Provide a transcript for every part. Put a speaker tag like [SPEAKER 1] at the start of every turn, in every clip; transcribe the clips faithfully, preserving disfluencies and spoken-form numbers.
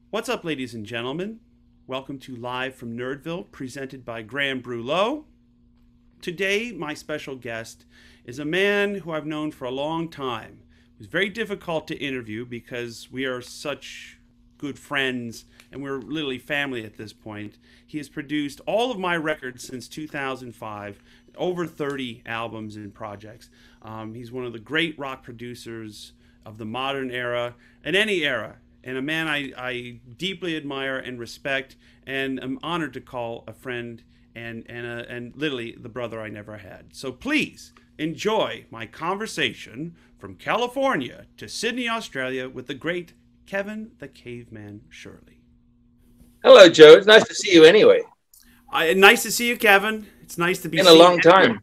[SPEAKER 1] What's up, ladies and gentlemen? Welcome to Live from Nerdville, presented by Graham Brulot. Today, my special guest is a man who I've known for a long time. It was very difficult to interview because we are such good friends and we're literally family at this point. He has produced all of my records since two thousand five, over thirty albums and projects. Um, he's one of the great rock producers of the modern era and any era, and a man I, I deeply admire and respect, and am honored to call a friend and and uh, and literally the brother I never had. So please enjoy my conversation from California to Sydney, Australia, with the great Kevin the Caveman Shirley.
[SPEAKER 2] Hello, Joe. It's nice to see you anyway.
[SPEAKER 1] I, nice to see you, Kevin. It's nice to be
[SPEAKER 2] in a long time.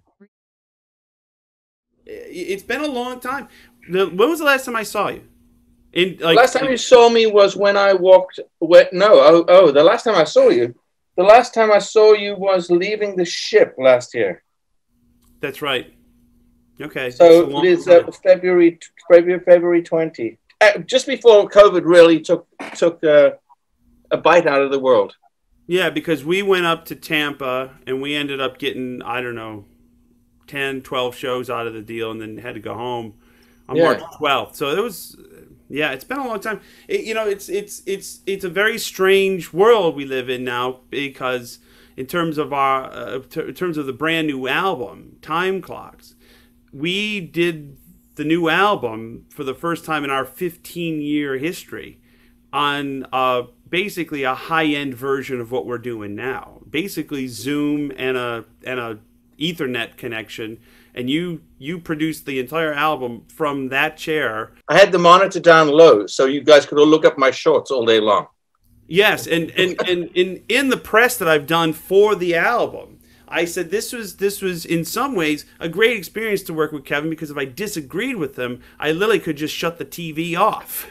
[SPEAKER 1] It's been a long time. The, when was the last time I saw you? In like,
[SPEAKER 2] last time you saw me was when I walked. Where, no, oh, oh, the last time I saw you. The last time I saw you was leaving the ship last year.
[SPEAKER 1] That's right. Okay.
[SPEAKER 2] So it is uh, February, February, February twentieth. Uh, just before COVID really took took uh, a bite out of the world.
[SPEAKER 1] Yeah, because we went up to Tampa and we ended up getting, I don't know, ten, twelve shows out of the deal, and then had to go home on yeah. March twelfth. So it was, yeah, it's been a long time. It, you know, it's it's it's it's a very strange world we live in now, because in terms of our uh, in terms of the brand new album, Time Clocks, we did the new album for the first time in our fifteen year history on uh, basically a high-end version of what we're doing now. Basically Zoom and a and a Ethernet connection, and you you produced the entire album from that chair.
[SPEAKER 2] I had the monitor down low so you guys could all look up my shorts all day long.
[SPEAKER 1] Yes, and and, and in in the press that I've done for the album, I said this was this was in some ways a great experience to work with Kevin, because if I disagreed with him, I literally could just shut the T V off.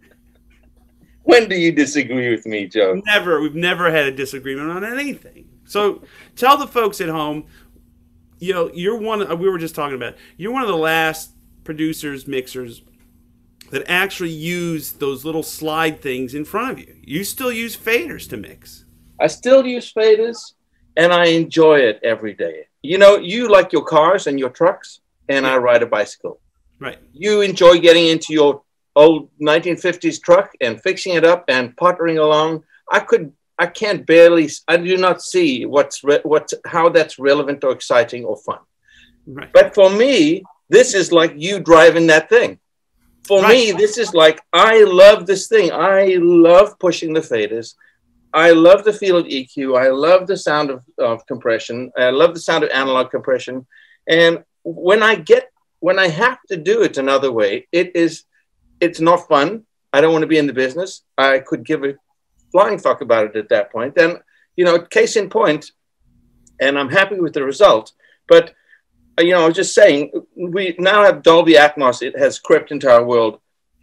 [SPEAKER 2] When do you disagree with me, Joe?
[SPEAKER 1] Never. We've never had a disagreement on anything. So tell the folks at home, you know, you're one, we were just talking about, you're one of the last producers, mixers that actually use those little slide things in front of you. You still use faders to mix.
[SPEAKER 2] I still use faders, and I enjoy it every day. You know, you like your cars and your trucks, and I ride a bicycle.
[SPEAKER 1] Right.
[SPEAKER 2] You enjoy getting into your old nineteen fifties truck and fixing it up and pottering along. I could, I can't barely, I do not see what's, re, what's, how that's relevant or exciting or fun.
[SPEAKER 1] Right.
[SPEAKER 2] But for me, this is like you driving that thing. For right. me, this is like, I love this thing. I love pushing the faders. I love the feel of E Q. I love the sound of, of compression. I love the sound of analog compression. And when I get, when I have to do it another way, it is, it's not fun. I don't want to be in the business. I could give a flying fuck about it at that point. Then, you know, case in point, and I'm happy with the result. But, you know, I was just saying, we now have Dolby Atmos. It has crept into our world,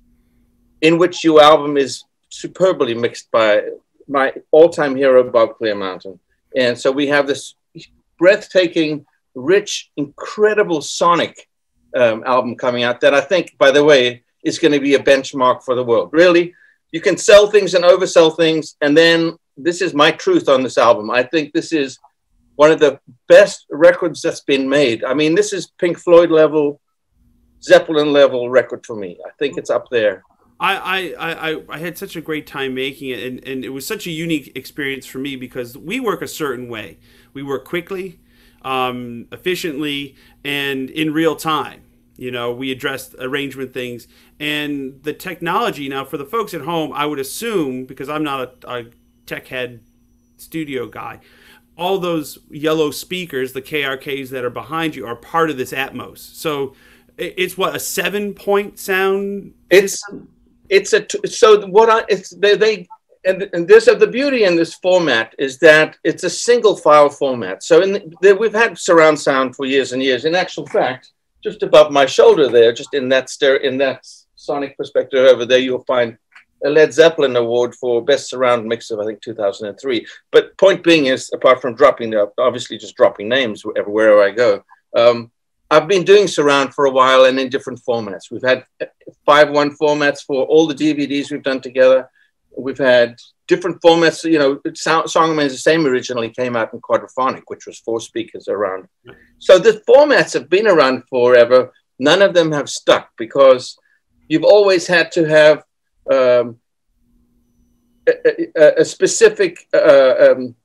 [SPEAKER 2] in which your album is superbly mixed by my all-time hero, Bob Clear Mountain. And so we have this breathtaking, rich, incredible sonic um, album coming out that I think, by the way, is going to be a benchmark for the world. Really, you can sell things and oversell things, and then this is my truth on this album. I think this is one of the best records that's been made. I mean, this is Pink Floyd level, Zeppelin level record for me. I think it's up there.
[SPEAKER 1] I, I, I, I had such a great time making it, and, and it was such a unique experience for me because we work a certain way. We work quickly, um, efficiently, and in real time. You know, we address arrangement things, and the technology. Now, for the folks at home, I would assume, because I'm not a, a tech head studio guy, all those yellow speakers, the K R Ks that are behind you, are part of this Atmos. So it's what, a seven point sound
[SPEAKER 2] it's
[SPEAKER 1] system?
[SPEAKER 2] It's a so what I it's they, they and, and this of the beauty in this format is that it's a single file format. So in the, the, we've had surround sound for years and years. In actual fact, just above my shoulder there, just in that ster- in that sonic perspective over there, you'll find a Led Zeppelin award for best surround mix of, I think, two thousand three. But point being is, apart from dropping, obviously just dropping names everywhere I go, um, I've been doing surround for a while and in different formats. We've had five one formats for all the D V Ds we've done together. We've had different formats. You know, Sound, Song Remains the Same originally came out in quadraphonic, which was four speakers around. So the formats have been around forever. None of them have stuck because you've always had to have um, a, a, a specific uh, um,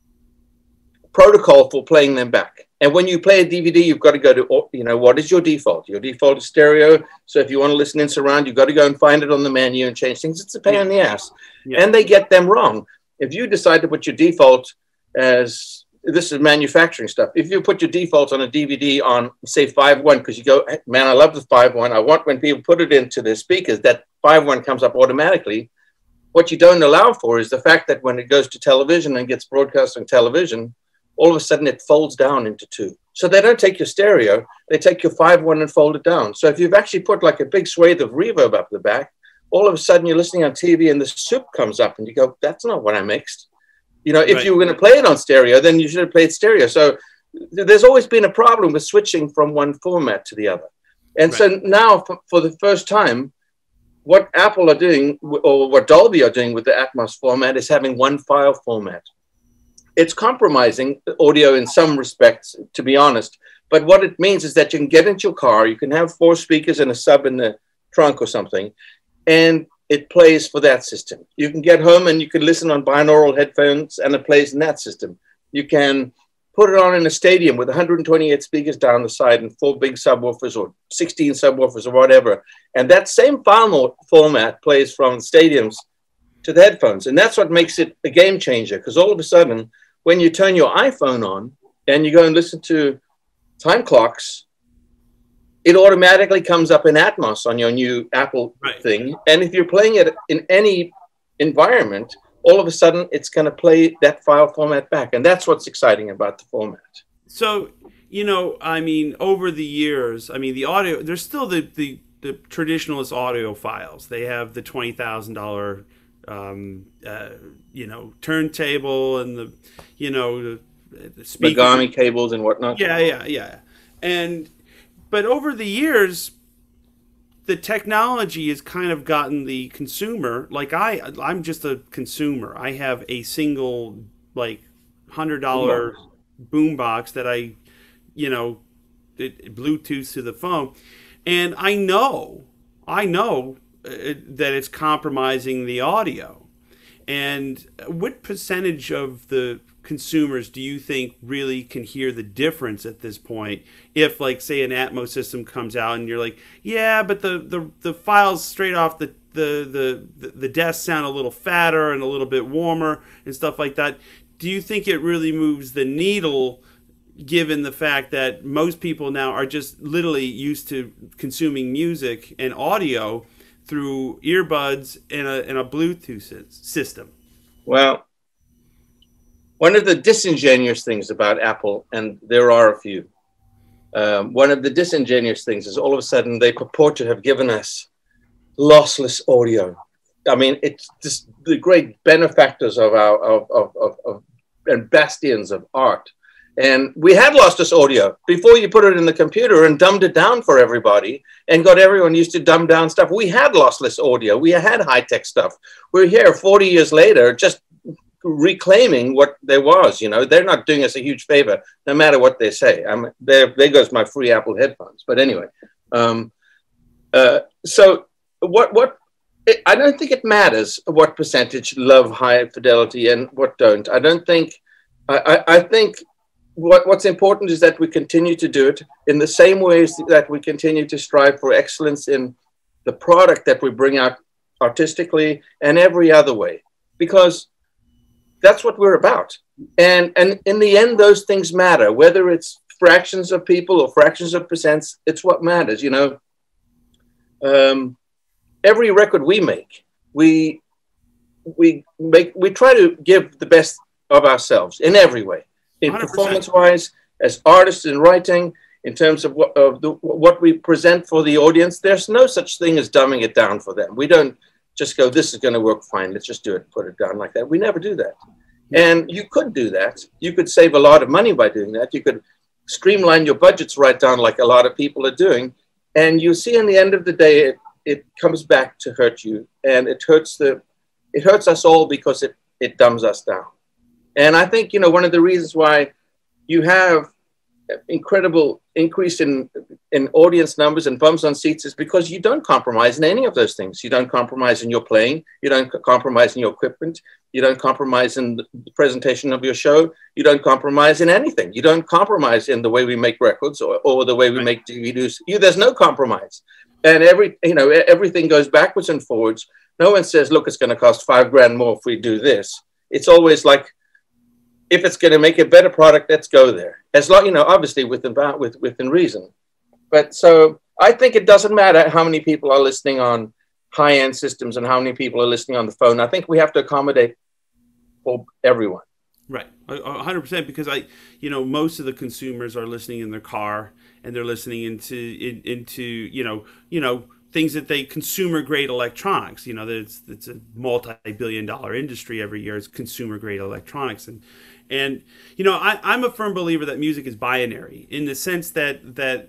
[SPEAKER 2] protocol for playing them back. And when you play a D V D, you've got to go to, you know, what is your default? Your default is stereo. So if you want to listen in surround, you've got to go and find it on the menu and change things. It's a pain yeah. in the ass. Yeah. And they get them wrong. If you decide to put your default as, this is manufacturing stuff. If you put your default on a D V D on, say, five one, because you go, man, I love the five one. I want when people put it into their speakers, that five one comes up automatically. What you don't allow for is the fact that when it goes to television and gets broadcast on television, all of a sudden it folds down into two. So they don't take your stereo, they take your five one and fold it down. So if you've actually put like a big swathe of reverb up the back, all of a sudden you're listening on T V and the soup comes up and you go, that's not what I mixed. You know, if right. you were going to play it on stereo, then you should have played stereo. So there's always been a problem with switching from one format to the other. And right. so now for, for the first time, what Apple are doing, or what Dolby are doing with the Atmos format, is having one file format. It's compromising audio in some respects, to be honest. But what it means is that you can get into your car, you can have four speakers and a sub in the trunk or something, and it plays for that system. You can get home and you can listen on binaural headphones and it plays in that system. You can put it on in a stadium with one hundred twenty-eight speakers down the side and four big subwoofers or sixteen subwoofers or whatever. And that same file format plays from stadiums to the headphones. And that's what makes it a game changer, because all of a sudden, when you turn your iPhone on and you go and listen to time clocks, it automatically comes up in Atmos on your new Apple right. thing. And if you're playing it in any environment, all of a sudden it's going to play that file format back. And that's what's exciting about the format.
[SPEAKER 1] So, you know, I mean, over the years, I mean, the audio, there's still the, the, the traditionalist audio files. They have the twenty thousand dollars um uh you know turntable and the you know the, the speaker.
[SPEAKER 2] Megami cables and whatnot.
[SPEAKER 1] Yeah, yeah, yeah. And but over the years, the technology has kind of gotten the consumer, like I I'm just a consumer. I have a single like hundred dollar boombox that I you know it, Bluetooth to the phone, and I know I know that it's compromising the audio. And what percentage of the consumers do you think really can hear the difference at this point? If, like, say, an Atmos system comes out and you're like, yeah, but the the, the files straight off the the, the the desk sound a little fatter and a little bit warmer and stuff like that. Do you think it really moves the needle, given the fact that most people now are just literally used to consuming music and audio through earbuds and a, and a Bluetooth system?
[SPEAKER 2] Well, one of the disingenuous things about Apple, and there are a few, um, one of the disingenuous things is all of a sudden they purport to have given us lossless audio. I mean, it's just the great benefactors of our, of, of, of, of and bastions of art. And we had lossless audio before you put it in the computer and dumbed it down for everybody and got everyone used to dumb down stuff. We had lossless audio. We had high-tech stuff. We're here forty years later just reclaiming what there was. You know, they're not doing us a huge favor, no matter what they say. I'm, there, there goes my free Apple headphones. But anyway, um, uh, so what, what, it, I don't think it matters what percentage love high fidelity and what don't. I don't think, I, I, I think, What, what's important is that we continue to do it in the same ways that we continue to strive for excellence in the product that we bring out artistically and every other way, because that's what we're about. And, and in the end, those things matter, whether it's fractions of people or fractions of percents, it's what matters. You know, um, every record we make, we, we make, we try to give the best of ourselves in every way. In performance-wise, as artists in writing, in terms of what, of the, what we present for the audience, there's no such thing as dumbing it down for them. We don't just go, this is going to work fine, let's just do it, put it down like that. We never do that. And you could do that. You could save a lot of money by doing that. You could streamline your budgets right down like a lot of people are doing. And you see in the end of the day, it, it comes back to hurt you. And it hurts the it hurts us all because it, it dumbs us down. And I think, you know, one of the reasons why you have incredible increase in, in audience numbers and bums on seats is because you don't compromise in any of those things. You don't compromise in your playing. You don't compromise in your equipment. You don't compromise in the presentation of your show. You don't compromise in anything. You don't compromise in the way we make records or, or the way we make D V Ds. You, there's no compromise. And every, you know, everything goes backwards and forwards. No one says, look, it's going to cost five grand more if we do this. It's always like, if it's going to make a better product, let's go there. As long, you know, obviously within, with, within reason. But so I think it doesn't matter how many people are listening on high-end systems and how many people are listening on the phone. I think we have to accommodate for everyone.
[SPEAKER 1] Right, a hundred percent. Because I, you know, most of the consumers are listening in their car and they're listening into in, into you know you know things that they consumer grade electronics. You know, it's it's a multi-billion dollar industry every year. It's consumer grade electronics and. And, you know, I, I'm a firm believer that music is binary in the sense that, that,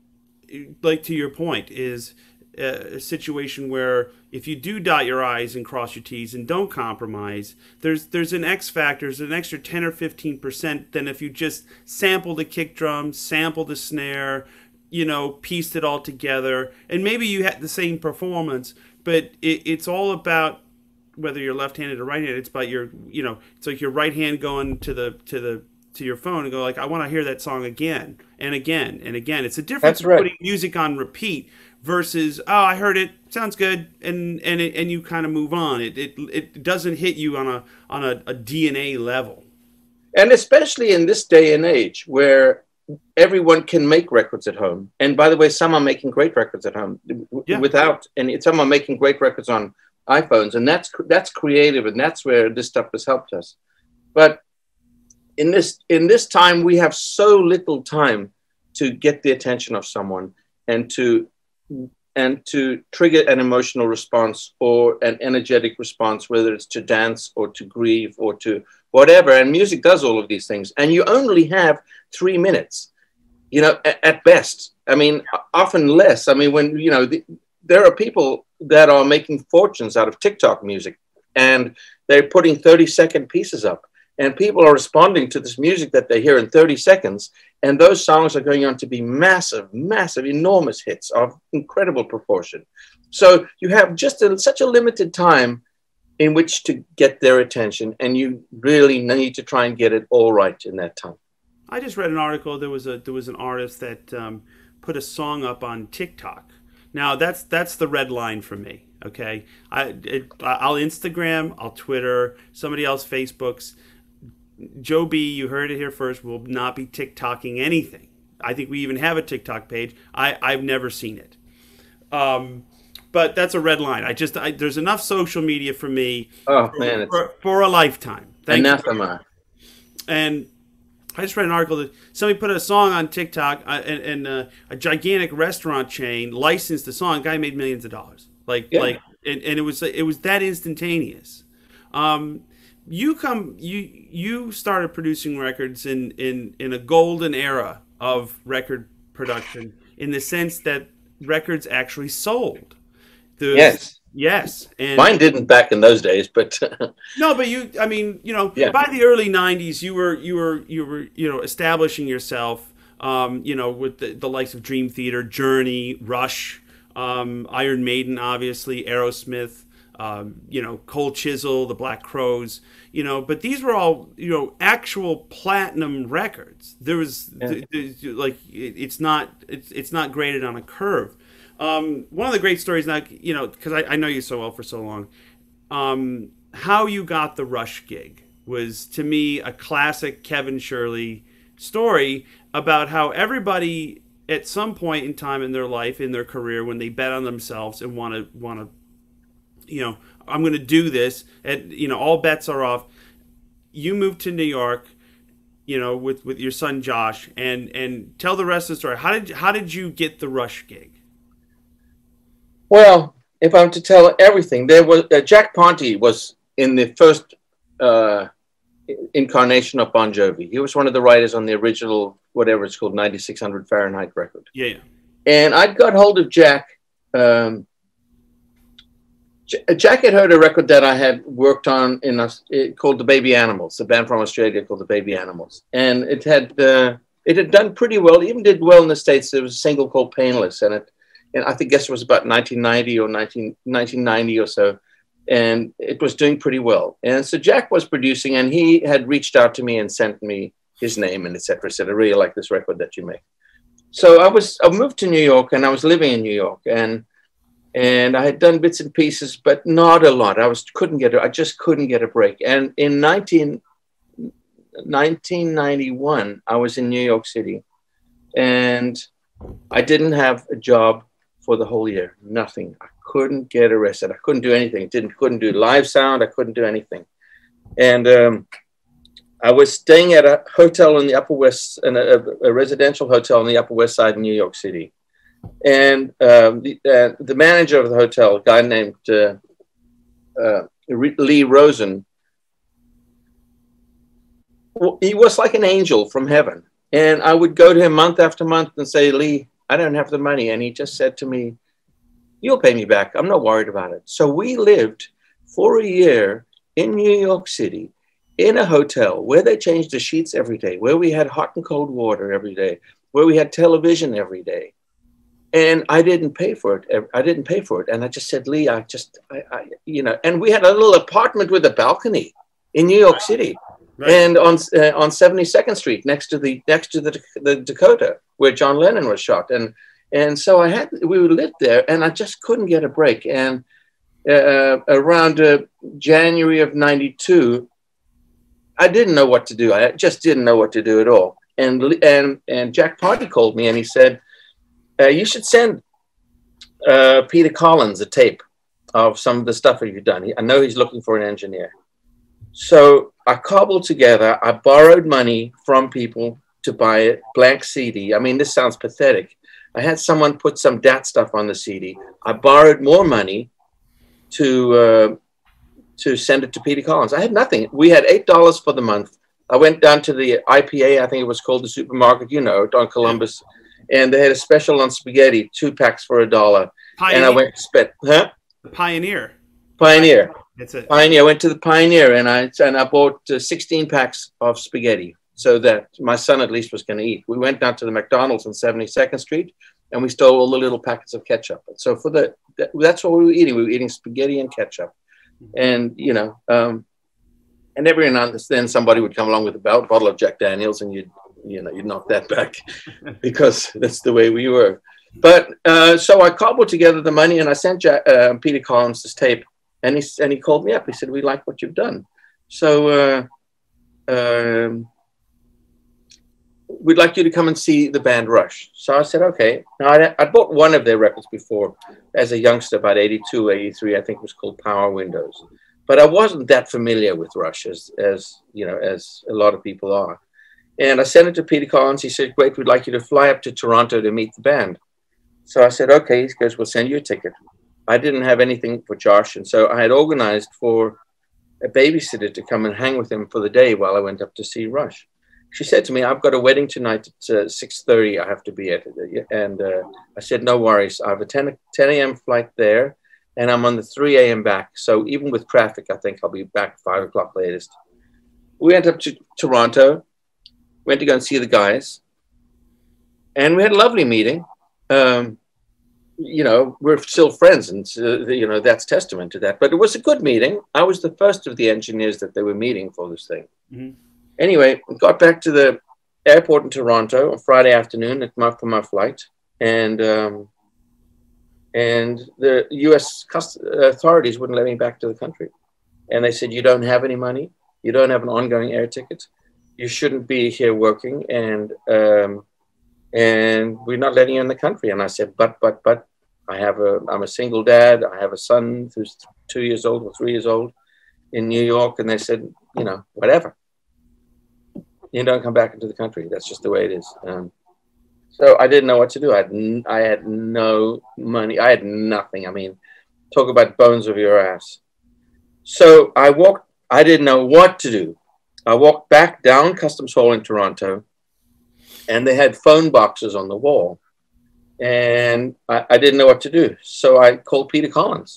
[SPEAKER 1] like to your point, is a, a situation where if you do dot your I's and cross your T's and don't compromise, there's there's an X factor, there's an extra ten or fifteen percent than if you just sample the kick drum, sample the snare, you know, pieced it all together. And maybe you had the same performance, but it, it's all about whether you're left-handed or right-handed. It's about your, you know, it's like your right hand going to the to the to your phone and go like, I want to hear that song again and again and again. It's a difference
[SPEAKER 2] That's right.
[SPEAKER 1] putting music on repeat versus, oh, I heard it, sounds good, and and it, and you kind of move on. It it it doesn't hit you on a on a, a D N A level.
[SPEAKER 2] And especially in this day and age where everyone can make records at home. And by the way, some are making great records at home
[SPEAKER 1] yeah.
[SPEAKER 2] without, and some are making great records on iPhones, and that's that's creative, and that's where this stuff has helped us. But in this in this time, we have so little time to get the attention of someone and to and to trigger an emotional response or an energetic response, whether it's to dance or to grieve or to whatever. And music does all of these things, and you only have three minutes, you know, at, at best. I mean, often less. I mean, when you know the, there are people that are making fortunes out of TikTok music, and they're putting thirty second pieces up, and people are responding to this music that they hear in thirty seconds. And those songs are going on to be massive, massive, enormous hits of incredible proportion. So you have just a, such a limited time in which to get their attention, and you really need to try and get it all right in that time.
[SPEAKER 1] I just read an article. There was a there was an artist that um, put a song up on TikTok. Now that's that's the red line for me. Okay, I it, I'll Instagram, I'll Twitter, somebody else Facebooks. Joe B, you heard it here first. Will not be TikToking anything. I think we even have a TikTok page. I I've never seen it. Um, but that's a red line. I just I, there's enough social media for me.
[SPEAKER 2] Oh
[SPEAKER 1] for,
[SPEAKER 2] man,
[SPEAKER 1] for, for a lifetime. Thank
[SPEAKER 2] anathema.
[SPEAKER 1] You. And I just read an article that somebody put a song on TikTok, uh, and, and uh, a gigantic restaurant chain licensed the song. Guy made millions of dollars. Like, yeah. like, and, and it was it was that instantaneous. Um, you come, you you started producing records in, in in a golden era of record production, in the sense that records actually sold. There's,
[SPEAKER 2] yes.
[SPEAKER 1] Yes, and
[SPEAKER 2] mine didn't back in those days, but
[SPEAKER 1] no, but you, I mean, you know,
[SPEAKER 2] yeah.
[SPEAKER 1] by the early nineties, you were, you were, you were, you know, establishing yourself, um, you know, with the, the likes of Dream Theater, Journey, Rush, um, Iron Maiden, obviously, Aerosmith, um, you know, Cold Chisel, the Black Crowes, you know, but these were all, you know, actual platinum records. There was, yeah. th- th- like, it, it's not, it's, it's not graded on a curve. Um, one of the great stories, now, you know, because I, I know you so well for so long, um, how you got the Rush gig was, to me, a classic Kevin Shirley story about how everybody at some point in time in their life, in their career, when they bet on themselves and want to, want to, you know, I'm going to do this, and, you know, all bets are off. You moved to New York, you know, with, with your son Josh, and, and tell the rest of the story. How did, how did you get the Rush gig?
[SPEAKER 2] Well, if I'm to tell everything, there was uh, Jack Ponty was in the first uh, incarnation of Bon Jovi. He was one of the writers on the original, whatever it's called, ninety-six hundred Fahrenheit record.
[SPEAKER 1] Yeah, yeah.
[SPEAKER 2] And I got hold of Jack um, Jack had heard a record that I had worked on in a, it, called the Baby Animals, a band from Australia called the Baby Animals, and it had uh, it had done pretty well. It even did well in the States. There was a single called Painless, and it, and I think guess it was about nineteen ninety or nineteen ninety or so, and it was doing pretty well. And so Jack was producing, and he had reached out to me and sent me his name and et cetera. Said, I really like this record that you make. So I was I moved to New York, and I was living in New York, and. And I had done bits and pieces, but not a lot. I was couldn't get I just couldn't get a break. And in nineteen ninety-one, I was in New York City, and I didn't have a job for the whole year. Nothing. I couldn't get arrested. I couldn't do anything. Didn't couldn't do live sound. I couldn't do anything. And um, I was staying at a hotel in the Upper West, in a, a residential hotel in the Upper West Side in New York City. And um, the, uh, the manager of the hotel, a guy named uh, uh, Lee Rosen, he was like an angel from heaven. And I would go to him month after month and say, Lee, I don't have the money. And he just said to me, you'll pay me back. I'm not worried about it. So we lived for a year in New York City in a hotel where they changed the sheets every day, where we had hot and cold water every day, where we had television every day. And I didn't pay for it. I didn't pay for it. And I just said, Lee, I just, I, I you know, and we had a little apartment with a balcony in New York City. Right. And on uh, on seventy-second Street, next to the next to the, the Dakota, where John Lennon was shot. And and so I had, we lived there, and I just couldn't get a break. And uh, around uh, January of ninety-two, I didn't know what to do. I just didn't know what to do at all. And, and, and Jack Party called me, and he said, Uh, you should send uh, Peter Collins a tape of some of the stuff that you've done. I know he's looking for an engineer. So I cobbled together, I borrowed money from people to buy a blank C D. I mean, this sounds pathetic. I had someone put some D A T stuff on the C D. I borrowed more money to, uh, to send it to Peter Collins. I had nothing. We had eight dollars for the month. I went down to the I P A, I think it was called the supermarket, you know, on Columbus. And they had a special on spaghetti, two packs for a dollar. Pioneer. And I went to spend, huh?
[SPEAKER 1] The Pioneer.
[SPEAKER 2] Pioneer.
[SPEAKER 1] That's it.
[SPEAKER 2] Pioneer. I went to the Pioneer, and I and I bought uh, sixteen packs of spaghetti so that my son at least was going to eat. We went down to the McDonald's on seventy-second Street, and we stole all the little packets of ketchup. So for the that, that's what we were eating. We were eating spaghetti and ketchup, and you know, um, and every now and then somebody would come along with a bottle of Jack Daniels, and you'd. You know, you knock that back because that's the way we were. But uh, so I cobbled together the money, and I sent Jack, uh, Peter Collins this tape, and he and he called me up. He said, "We like what you've done, so uh, um, we'd like you to come and see the band Rush." So I said, "Okay." Now I I bought one of their records before as a youngster, about eighty-two, eighty-three. I think it was called Power Windows, but I wasn't that familiar with Rush as as you know as a lot of people are. And I sent it to Peter Collins. He said, great, we'd like you to fly up to Toronto to meet the band. So I said, okay. He goes, we'll send you a ticket. I didn't have anything for Josh. And so I had organized for a babysitter to come and hang with him for the day while I went up to see Rush. She said to me, I've got a wedding tonight at uh, six thirty. I have to be at it. And uh, I said, no worries. I have a ten a.m. flight there, and I'm on the three a.m. back. So even with traffic, I think I'll be back five o'clock latest. We went up to Toronto. Went to go and see the guys, and we had a lovely meeting. Um, you know, we're still friends, and uh, you know that's testament to that. But it was a good meeting. I was the first of the engineers that they were meeting for this thing. Mm-hmm. Anyway, got back to the airport in Toronto on Friday afternoon at my, for my flight, and um, and the U S authorities wouldn't let me back to the country, and they said, "You don't have any money. You don't have an ongoing air ticket. You shouldn't be here working, and um, and we're not letting you in the country." And I said, but, but, but, I have a, I'm a single dad. I have a son who's two years old or three years old in New York. And they said, you know, whatever. You don't come back into the country. That's just the way it is. Um, so I didn't know what to do. I had, n- I had no money. I had nothing. I mean, talk about bones of your ass. So I walked, I didn't know what to do. I walked back down Customs Hall in Toronto, and they had phone boxes on the wall, and I, I didn't know what to do. So I called Peter Collins,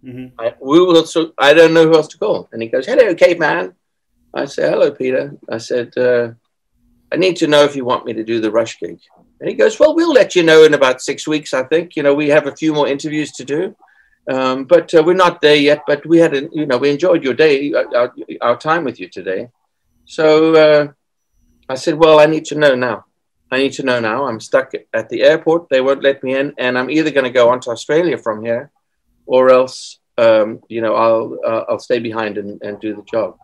[SPEAKER 2] Mm-hmm. I, we will, so I don't know who else to call. And he goes, hello, caveman. I say, hello, Peter. I said, uh, I need to know if you want me to do the Rush gig. And he goes, well, we'll let you know in about six weeks, I think. You know, we have a few more interviews to do. Um, but uh, we're not there yet. But we had, a, you know, we enjoyed your day, our, our time with you today. So uh, I said, well, I need to know now. I need to know now. I'm stuck at the airport. They won't let me in. And I'm either going to go on to Australia from here or else, um, you know, I'll uh, I'll stay behind and, and do the job.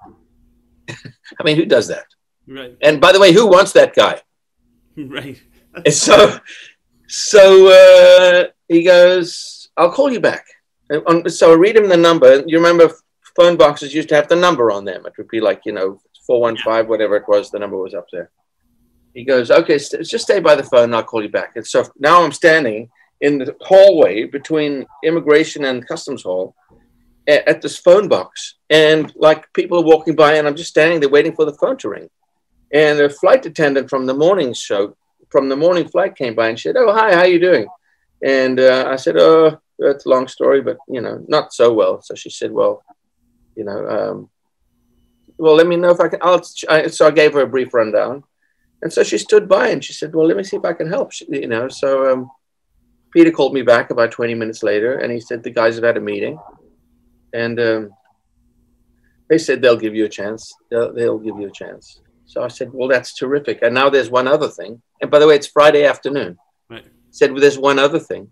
[SPEAKER 2] I mean, who does that?
[SPEAKER 1] Right.
[SPEAKER 2] And by the way, who wants that guy?
[SPEAKER 1] Right.
[SPEAKER 2] And so, so uh, he goes, I'll call you back. And so I read him the number. You remember phone boxes used to have the number on them. It would be like, you know, four one five, whatever it was, the number was up there. He goes, okay, st- just stay by the phone and I'll call you back. And so now I'm standing in the hallway between immigration and customs hall at, at this phone box. And like people are walking by and I'm just standing there waiting for the phone to ring. And a flight attendant from the morning show, from the morning flight came by and said, oh, hi, how you doing? And uh, I said, oh, that's a long story, but, you know, not so well. So she said, well, you know, um, well, let me know if I can. I'll, I, so I gave her a brief rundown. And so she stood by and she said, well, let me see if I can help. She, you know, so um, Peter called me back about twenty minutes later and he said, the guys have had a meeting and um, they said they'll give you a chance. They'll, they'll give you a chance. So I said, well, that's terrific. And now there's one other thing. And by the way, it's Friday afternoon.
[SPEAKER 1] Right.
[SPEAKER 2] Said, well, there's one other thing.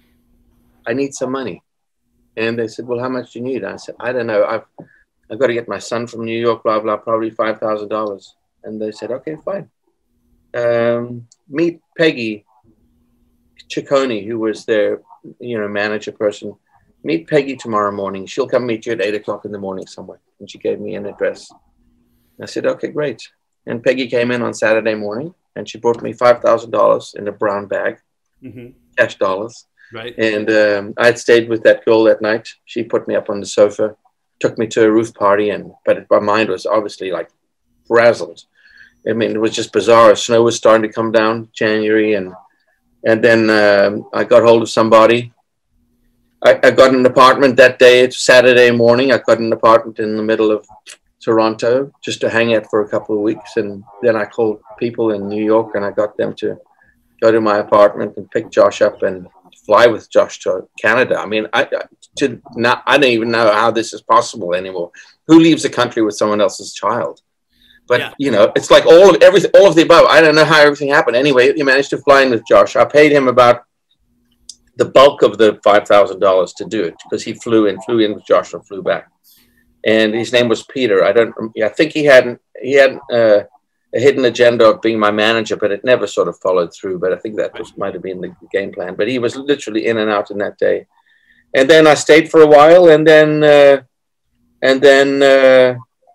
[SPEAKER 2] I need some money. And they said, well, how much do you need? I said, I don't know. I've, I've got to get my son from New York, blah, blah, probably five thousand dollars. And they said, okay, fine. Um, meet Peggy Ciccone, who was their, you know, manager person. Meet Peggy tomorrow morning. She'll come meet you at eight o'clock in the morning somewhere. And she gave me an address. I said, okay, great. And Peggy came in on Saturday morning and she brought me five thousand dollars in a brown bag, mm-hmm. cash dollars.
[SPEAKER 1] Right.
[SPEAKER 2] And um, I had stayed with that girl that night. She put me up on the sofa, took me to a roof party, and but my mind was obviously like frazzled. I mean, it was just bizarre. Snow was starting to come down January, and and then um, I got hold of somebody. I, I got an apartment that day. It's Saturday morning. I got an apartment in the middle of Toronto just to hang out for a couple of weeks, and then I called people in New York, and I got them to go to my apartment and pick Josh up and fly with Josh to Canada. I mean, I to not I don't even know how this is possible anymore. Who leaves the country with someone else's child? But, yeah. you know, it's like all of everything, all of the above. I don't know how everything happened. Anyway, he managed to fly in with Josh. I paid him about the bulk of the five thousand dollars to do it because he flew in, flew in with Josh and flew back. And his name was Peter. I don't, I think he had, he had uh, a hidden agenda of being my manager, but it never sort of followed through. But I think that was, might have been the game plan. But he was literally in and out in that day. And then I stayed for a while and then, uh, and then, uh,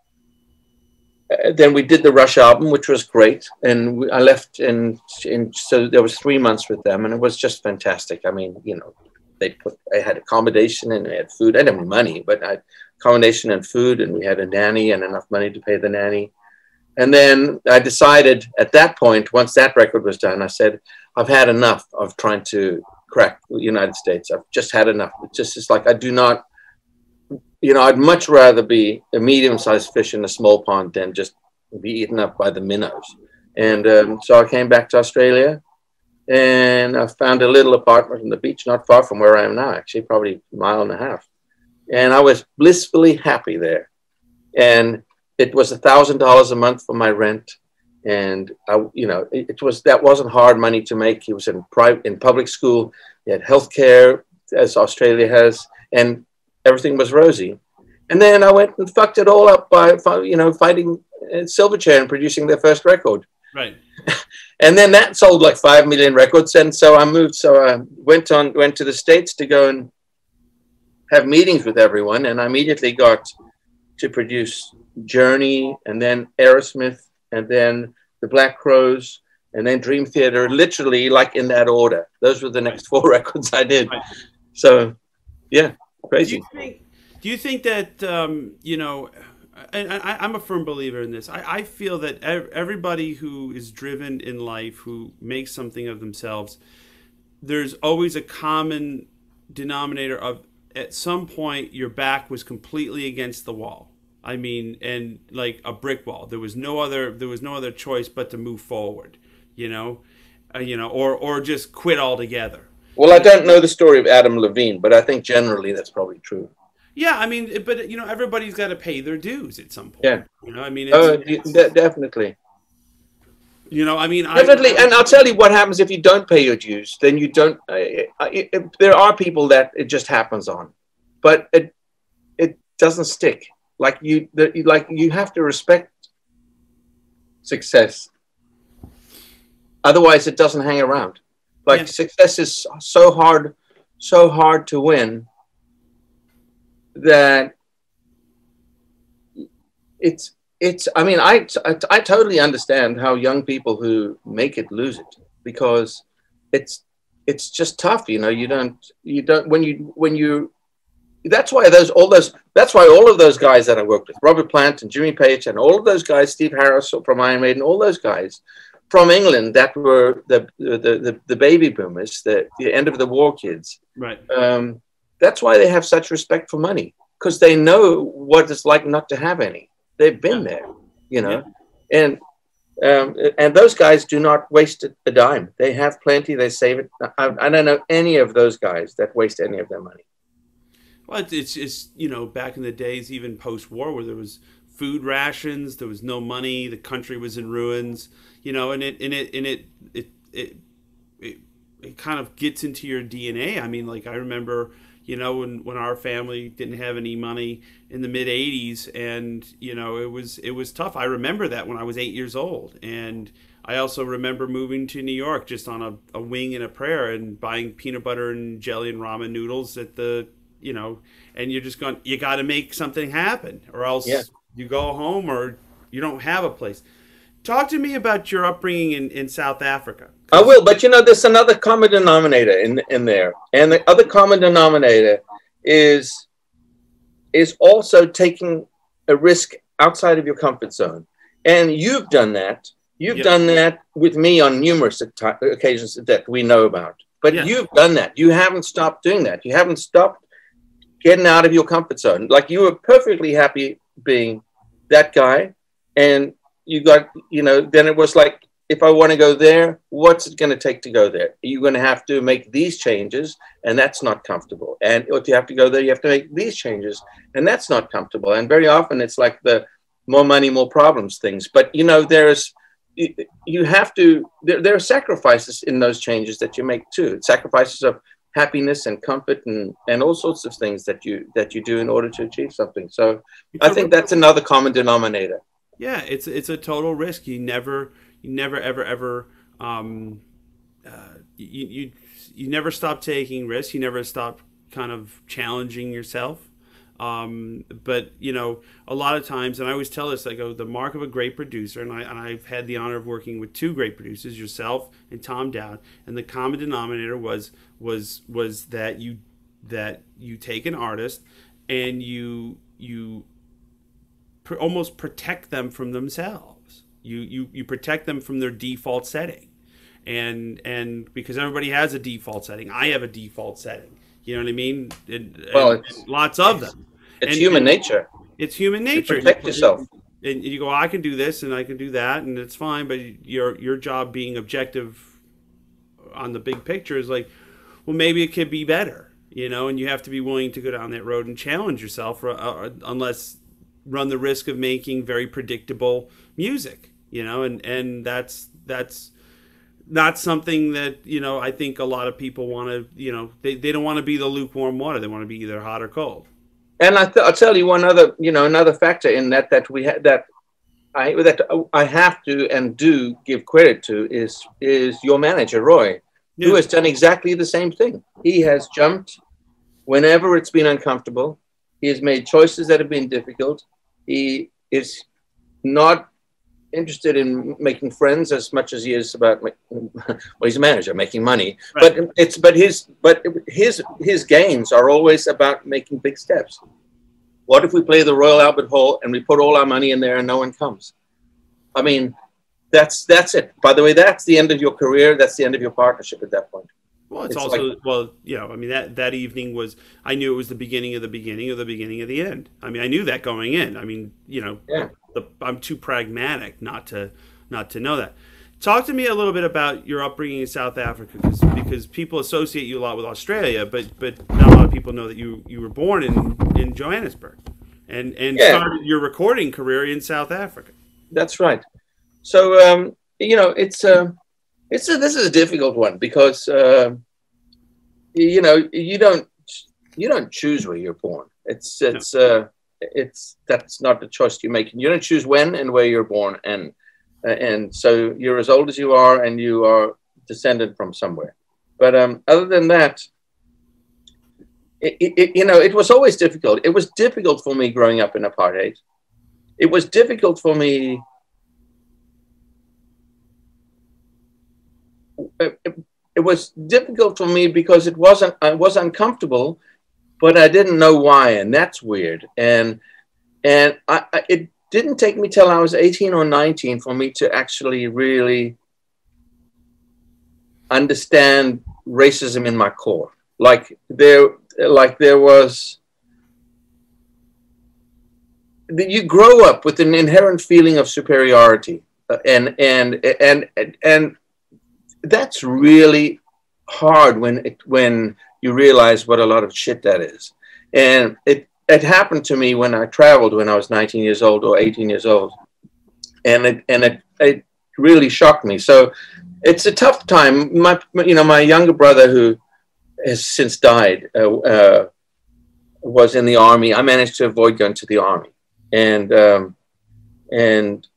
[SPEAKER 2] Uh, then we did the Rush album, which was great. And we, I left in, in, so there was three months with them and it was just fantastic. I mean, you know, they put, I had accommodation and I had food. I didn't have money, but I had accommodation and food and we had a nanny and enough money to pay the nanny. And then I decided at that point, once that record was done, I said, I've had enough of trying to crack the United States. I've just had enough. It just is like, I do not, you know, I'd much rather be a medium-sized fish in a small pond than just be eaten up by the minnows. And um, so I came back to Australia and I found a little apartment on the beach, not far from where I am now, actually, probably a mile and a half. And I was blissfully happy there. And it was a thousand dollars a month for my rent. And I, you know, it, it was, that wasn't hard money to make. He was in private, in public school. He had healthcare, as Australia has, and everything was rosy. And then I went and fucked it all up by, you know, fighting Silverchair and producing their first record.
[SPEAKER 1] Right.
[SPEAKER 2] And then that sold like five million records. And so I moved. So I went on, went to the States to go and have meetings with everyone. And I immediately got to produce Journey and then Aerosmith and then the Black Crowes and then Dream Theater, literally like in that order. Those were the next four records I did. Right. So, yeah. Crazy.
[SPEAKER 1] Do you think, do you think that, um, you know, and I, I'm a firm believer in this. I, I feel that everybody who is driven in life, who makes something of themselves, there's always a common denominator of at some point your back was completely against the wall. I mean, and like a brick wall. There was no other. There was no other choice but to move forward. You know, uh, you know, or or just quit altogether.
[SPEAKER 2] Well, I don't know the story of Adam Levine, but I think generally that's probably true.
[SPEAKER 1] Yeah, I mean, but you know, everybody's got to pay their dues at some point.
[SPEAKER 2] Yeah,
[SPEAKER 1] you know, I mean, it's,
[SPEAKER 2] oh,
[SPEAKER 1] it's,
[SPEAKER 2] de- definitely.
[SPEAKER 1] You know, I mean,
[SPEAKER 2] definitely,
[SPEAKER 1] I,
[SPEAKER 2] and I'll tell you what happens if you don't pay your dues. Then you don't. Uh, it, it, there are people that it just happens on, but it it doesn't stick. Like you, the, like you have to respect success. Otherwise, it doesn't hang around. Like yeah. Success is so hard, so hard to win that it's. It's, I mean, I, I, I totally understand how young people who make it lose it, because it's, it's just tough. You know, you don't, you don't, when you, when you, that's why those, all those, that's why all of those guys that I worked with, Robert Plant and Jimmy Page and all of those guys, Steve Harris from Iron Maiden, all those guys from England that were the, the, the, the baby boomers, the, the end of the war kids.
[SPEAKER 1] Right.
[SPEAKER 2] Um, that's why they have such respect for money, because they know what it's like not to have any. They've been
[SPEAKER 1] yeah.
[SPEAKER 2] there, you know,
[SPEAKER 1] yeah.
[SPEAKER 2] and um, and those guys do not waste a dime. They have plenty. They save it. I, I don't know any of those guys that waste any of their money.
[SPEAKER 1] Well, it's it's you know, back in the days, even post-war, where there was food rations, there was no money, the country was in ruins, you know, and it and it and it it it it, it kind of gets into your D N A. I mean, like I remember. You know, when, when our family didn't have any money in the mid eighties, and you know, it was it was tough. I remember that when I was eight years old, and I also remember moving to New York just on a, a wing and a prayer, and buying peanut butter and jelly and ramen noodles at the, you know, and you're just going, you got to make something happen, or else yeah. you go home or you don't have a place. Talk to me about your upbringing in, in South Africa.
[SPEAKER 2] I will, but you know, there's another common denominator in in there, and the other common denominator is is also taking a risk outside of your comfort zone, and you've done that. You've yep. done that with me on numerous occasions that we know about. But yeah. you've done that. You haven't stopped doing that. You haven't stopped getting out of your comfort zone. Like you were perfectly happy being that guy, and you got, you know, then it was like, if I want to go there, what's it going to take to go there? You're going to have to make these changes, and that's not comfortable. And if you have to go there, you have to make these changes, and that's not comfortable. And very often it's like the more money, more problems things. But, you know, there's, you have to, there, there are sacrifices in those changes that you make too. Sacrifices of happiness and comfort and, and all sorts of things that you, that you do in order to achieve something. So I think that's another common denominator.
[SPEAKER 1] Yeah, it's it's a total risk. You never, you never, ever, ever, um, uh, you you you never stop taking risks. You never stop kind of challenging yourself. Um, but you know, a lot of times, and I always tell this, I go, the mark of a great producer, and I and I've had the honor of working with two great producers, yourself and Tom Dowd, and the common denominator was was was that you that you take an artist and you you. almost protect them from themselves. You, you you protect them from their default setting, and and because everybody has a default setting. I have a default setting. You know what I mean? And,
[SPEAKER 2] well,
[SPEAKER 1] and, and lots of them.
[SPEAKER 2] It's
[SPEAKER 1] and,
[SPEAKER 2] human
[SPEAKER 1] and
[SPEAKER 2] nature.
[SPEAKER 1] It's human nature.
[SPEAKER 2] You protect yourself.
[SPEAKER 1] And you go, I can do this and I can do that, and it's fine. But your your job being objective on the big picture is like, well, maybe it could be better. You know, and you have to be willing to go down that road and challenge yourself, or, or, unless run the risk of making very predictable music, you know, and, and that's that's not something that, you know, I think a lot of people want to, you know, they, they don't want to be the lukewarm water. They want to be either hot or cold.
[SPEAKER 2] And I th- I'll tell you one other, you know, another factor in that that we had that I that I have to and do give credit to is is your manager, Roy, yeah. who has done exactly the same thing. He has jumped whenever it's been uncomfortable. He has made choices that have been difficult. He is not interested in making friends as much as he is about, well, he's a manager, making money. Right. But it's but his but his his gains are always about making big steps. What if we play the Royal Albert Hall and we put all our money in there and no one comes? I mean, that's that's it. By the way, that's the end of your career. That's the end of your partnership at that point.
[SPEAKER 1] Well, it's,
[SPEAKER 2] It's
[SPEAKER 1] also
[SPEAKER 2] like,
[SPEAKER 1] well, you know, I mean that that evening was I knew it was the beginning of the beginning of the beginning of the end. I mean, I knew that going in. I mean, you know,
[SPEAKER 2] yeah.
[SPEAKER 1] the, I'm too pragmatic not to not to know that. Talk to me a little bit about your upbringing in South Africa, because because people associate you a lot with Australia, but but not a lot of people know that you you were born in in Johannesburg, and and
[SPEAKER 2] Yeah.
[SPEAKER 1] started your recording career in South Africa.
[SPEAKER 2] That's right. So, um, you know, it's uh, it's a, this is a difficult one because uh, you know you don't you don't choose where you're born. It's
[SPEAKER 1] No.
[SPEAKER 2] it's uh, it's that's not the choice you make. You don't choose when and where you're born, and uh, and so you're as old as you are, and you are descended from somewhere. But um, other than that, it, it, you know, it was always difficult. It was difficult for me growing up in apartheid. It was difficult for me. It, it was difficult for me because it wasn't, I was uncomfortable, but I didn't know why. And that's weird. And, and I, I, it didn't take me till I was eighteen or nineteen for me to actually really understand racism in my core. Like there, like there was, you grow up with an inherent feeling of superiority, and, and, and, and, and that's really hard when it, when you realize what a lot of shit that is. And it, it happened to me when I traveled when I was nineteen years old or eighteen years old. And it, and it, it really shocked me. So it's a tough time. My, you know, my younger brother, who has since died, uh, uh, was in the army. I managed to avoid going to the army. And, um, and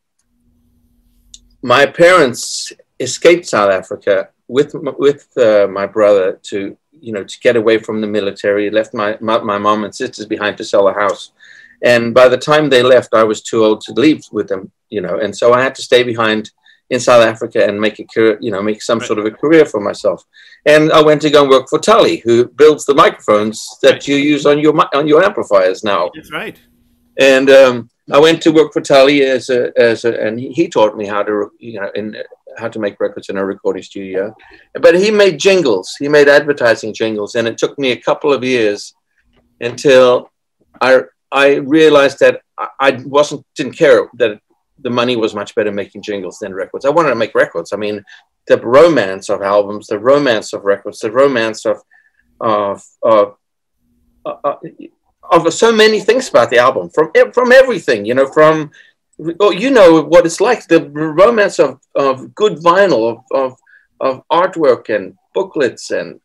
[SPEAKER 2] my parents escaped South Africa with with uh, my brother to you know to get away from the military. Left my, my my mom and sisters behind to sell a house, and by the time they left, I was too old to leave with them. You know, and so I had to stay behind in South Africa and make a career, you know, make some right. sort of a career for myself. And I went to go and work for Tully, who builds the microphones that right. you use on your on your amplifiers now.
[SPEAKER 1] That's right.
[SPEAKER 2] And um, I went to work for Tully as a as a, and he, he taught me how to you know in. how to make records in a recording studio. But he made jingles. He made advertising jingles. And it took me a couple of years until I I realized that I wasn't, didn't care that the money was much better making jingles than records. I wanted to make records. I mean, the romance of albums, the romance of records, the romance of, of, of, of, of so many things about the album, from, from everything, you know, from, oh, you know what it's like, the romance of, of good vinyl, of, of, of artwork and booklets and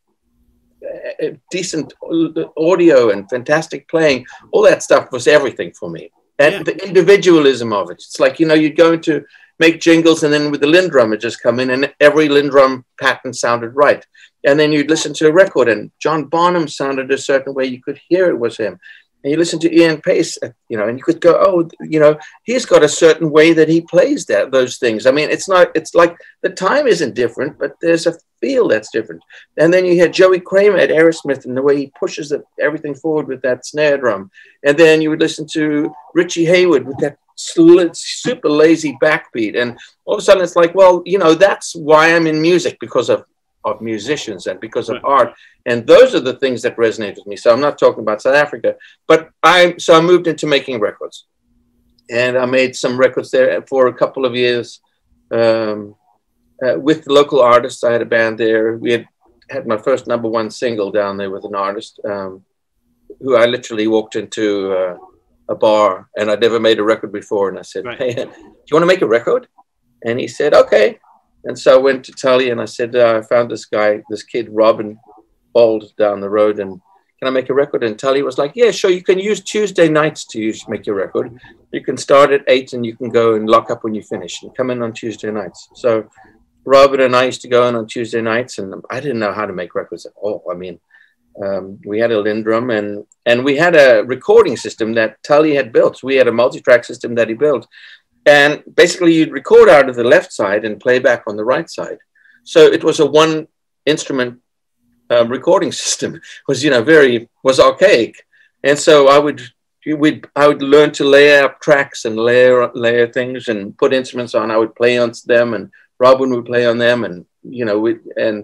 [SPEAKER 2] uh, decent audio and fantastic playing. All that stuff was everything for me. And yeah. the individualism of it. It's like, you know, you'd go into make jingles and then with the Lindrum would just come in and every Lindrum pattern sounded right. And then you'd listen to a record and John Bonham sounded a certain way. You could hear it was him. And you listen to Ian Pace, you know, and you could go, oh, you know, he's got a certain way that he plays that those things. I mean, it's not, it's like the time isn't different, but there's a feel that's different. And then you hear Joey Kramer at Aerosmith and the way he pushes the, everything forward with that snare drum. And then you would listen to Richie Hayward with that super lazy backbeat. And all of a sudden it's like, well, you know, that's why I'm in music, because of of musicians and because of art. And those are the things that resonate with me. So I'm not talking about South Africa, but I, so I moved into making records and I made some records there for a couple of years um, uh, with local artists. I had a band there. We had had my first number one single down there with an artist um, who I literally walked into uh, a bar and I'd never made a record before. And I said, right. Hey, do you want to make a record? And he said, okay. And so I went to Tully and I said, uh, I found this guy, this kid, Robin Bold, down the road. And can I make a record? And Tully was like, yeah, sure. You can use Tuesday nights to use, make your record. You can start at eight and you can go and lock up when you finish and come in on Tuesday nights. So Robin and I used to go in on Tuesday nights and I didn't know how to make records at all. I mean, um, we had a Lindrum and, and we had a recording system that Tully had built. We had a multi-track system that he built. And basically you'd record out of the left side and play back on the right side. So it was a one instrument uh, recording system. It was, you know, very, was archaic. And so I would, we'd, I would learn to layer up tracks and layer, layer things and put instruments on. I would play on them and Robin would play on them. And, you know, we, and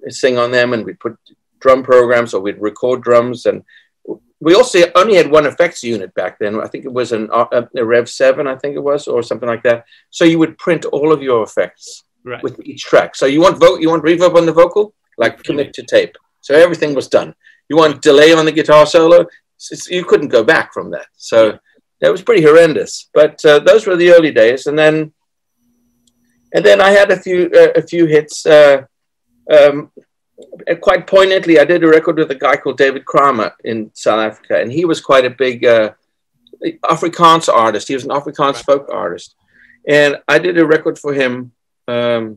[SPEAKER 2] sing on them, and we'd put drum programs, or we'd record drums. And we also only had one effects unit back then. I think it was an, a, a Rev seven, I think it was, or something like that. So you would print all of your effects right. with each track. So you want vo- you want reverb on the vocal, like commit to tape. So everything was done. You want delay on the guitar solo, it's, you couldn't go back from that. So yeah. that was pretty horrendous. But uh, those were the early days, and then and then I had a few uh, a few hits. Uh, um, quite poignantly, I did a record with a guy called David Kramer in South Africa, and he was quite a big uh, Afrikaans artist. He was an Afrikaans right. folk artist, and I did a record for him. Um,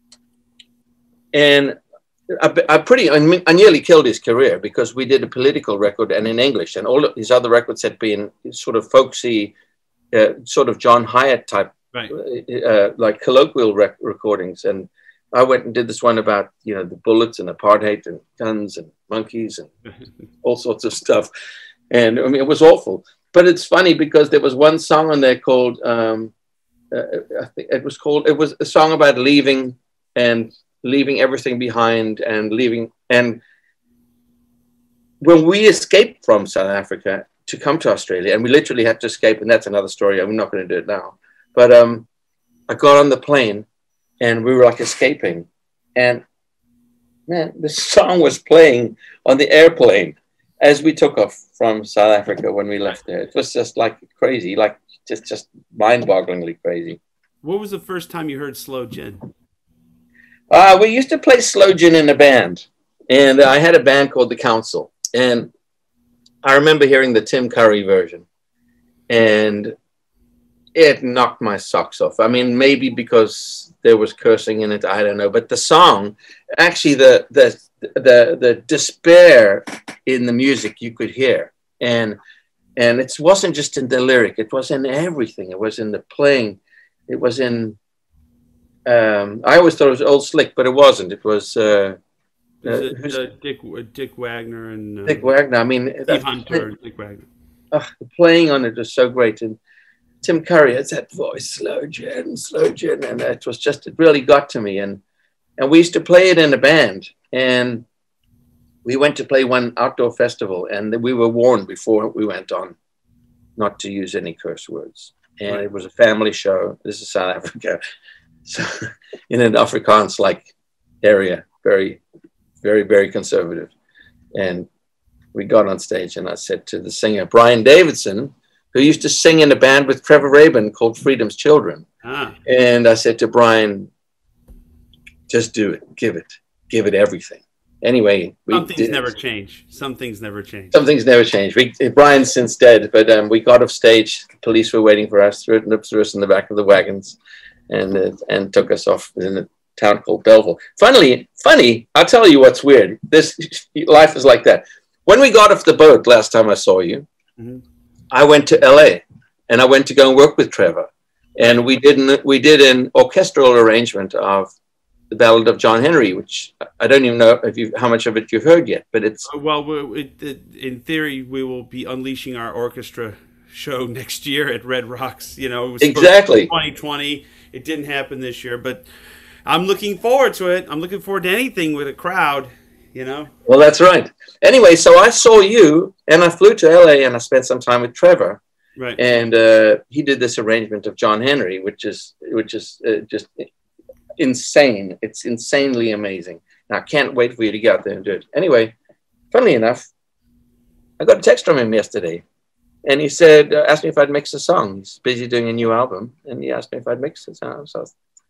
[SPEAKER 2] and I, I pretty, I, mean, I nearly killed his career, because we did a political record and in English, and all of his other records had been sort of folksy, uh, sort of John Hyatt type, right. uh, like colloquial rec- recordings. And I went and did this one about, you know, the bullets and apartheid and guns and monkeys and all sorts of stuff. And I mean, it was awful. But it's funny, because there was one song on there called, um, uh, I think it was called, it was a song about leaving and leaving everything behind and leaving. And when we escaped from South Africa to come to Australia, and we literally had to escape, and that's another story. I'm not going to do it now. But um, I got on the plane, and we were like escaping. And man, the song was playing on the airplane as we took off from South Africa when we left there. It was just like crazy, like just, just mind-bogglingly crazy.
[SPEAKER 1] What was the first time you heard Slow Gin?
[SPEAKER 2] Uh, we used to play Slow Gin in a band, and I had a band called The Council, and I remember hearing the Tim Curry version, and it knocked my socks off. I mean, maybe because there was cursing in it, I don't know, but the song, actually the the the, the despair in the music you could hear, and and it wasn't just in the lyric, it was in everything. It was in the playing, it was in Um, I always thought it was Old Slick, but it wasn't. It was uh,
[SPEAKER 1] uh, uh, Dick Dick Wagner and uh,
[SPEAKER 2] Dick Wagner. I mean,
[SPEAKER 1] Steve Hunter and Dick Wagner.
[SPEAKER 2] Uh, the playing on it was so great, and Tim Curry has that voice, Slow Gin, Slow Gin, and it was just, it really got to me. And and we used to play it in a band, and we went to play one outdoor festival, and we were warned before we went on not to use any curse words. And right. It was a family show. This is South Africa. So in an Afrikaans-like area, very, very, very conservative. And we got on stage, and I said to the singer, Brian Davidson, who used to sing in a band with Trevor Rabin called Freedom's Children. Ah. And I said to Brian, just do it, give it, give it everything. Anyway, we
[SPEAKER 1] some things
[SPEAKER 2] did.
[SPEAKER 1] never change. Some things never change.
[SPEAKER 2] Some things never change. We, Brian's since dead, but um, we got off stage. The police were waiting for us, threw us in the back of the wagons, and uh, and took us off in a town called Belleville. Funny, funny. I'll tell you what's weird. This life is like that. When we got off the boat last time I saw you, mm-hmm. I went to L A, and I went to go and work with Trevor, and we did an, we did an orchestral arrangement of The Ballad of John Henry, which I don't even know if you how much of it you've heard yet, but it's
[SPEAKER 1] well, it, it, in theory, we will be unleashing our orchestra show next year at Red Rocks. You know, it was
[SPEAKER 2] exactly
[SPEAKER 1] twenty twenty. It didn't happen this year, but I'm looking forward to it. I'm looking forward to anything with a crowd. You know.
[SPEAKER 2] Well, that's right. Anyway, so I saw you, and I flew to L A, and I spent some time with Trevor.
[SPEAKER 1] Right.
[SPEAKER 2] And uh, he did this arrangement of John Henry, which is which is uh, just insane. It's insanely amazing. And I can't wait for you to get out there and do it. Anyway, funnily enough, I got a text from him yesterday, and he said, uh, asked me if I'd mix a song. He's busy doing a new album, and he asked me if I'd mix it. So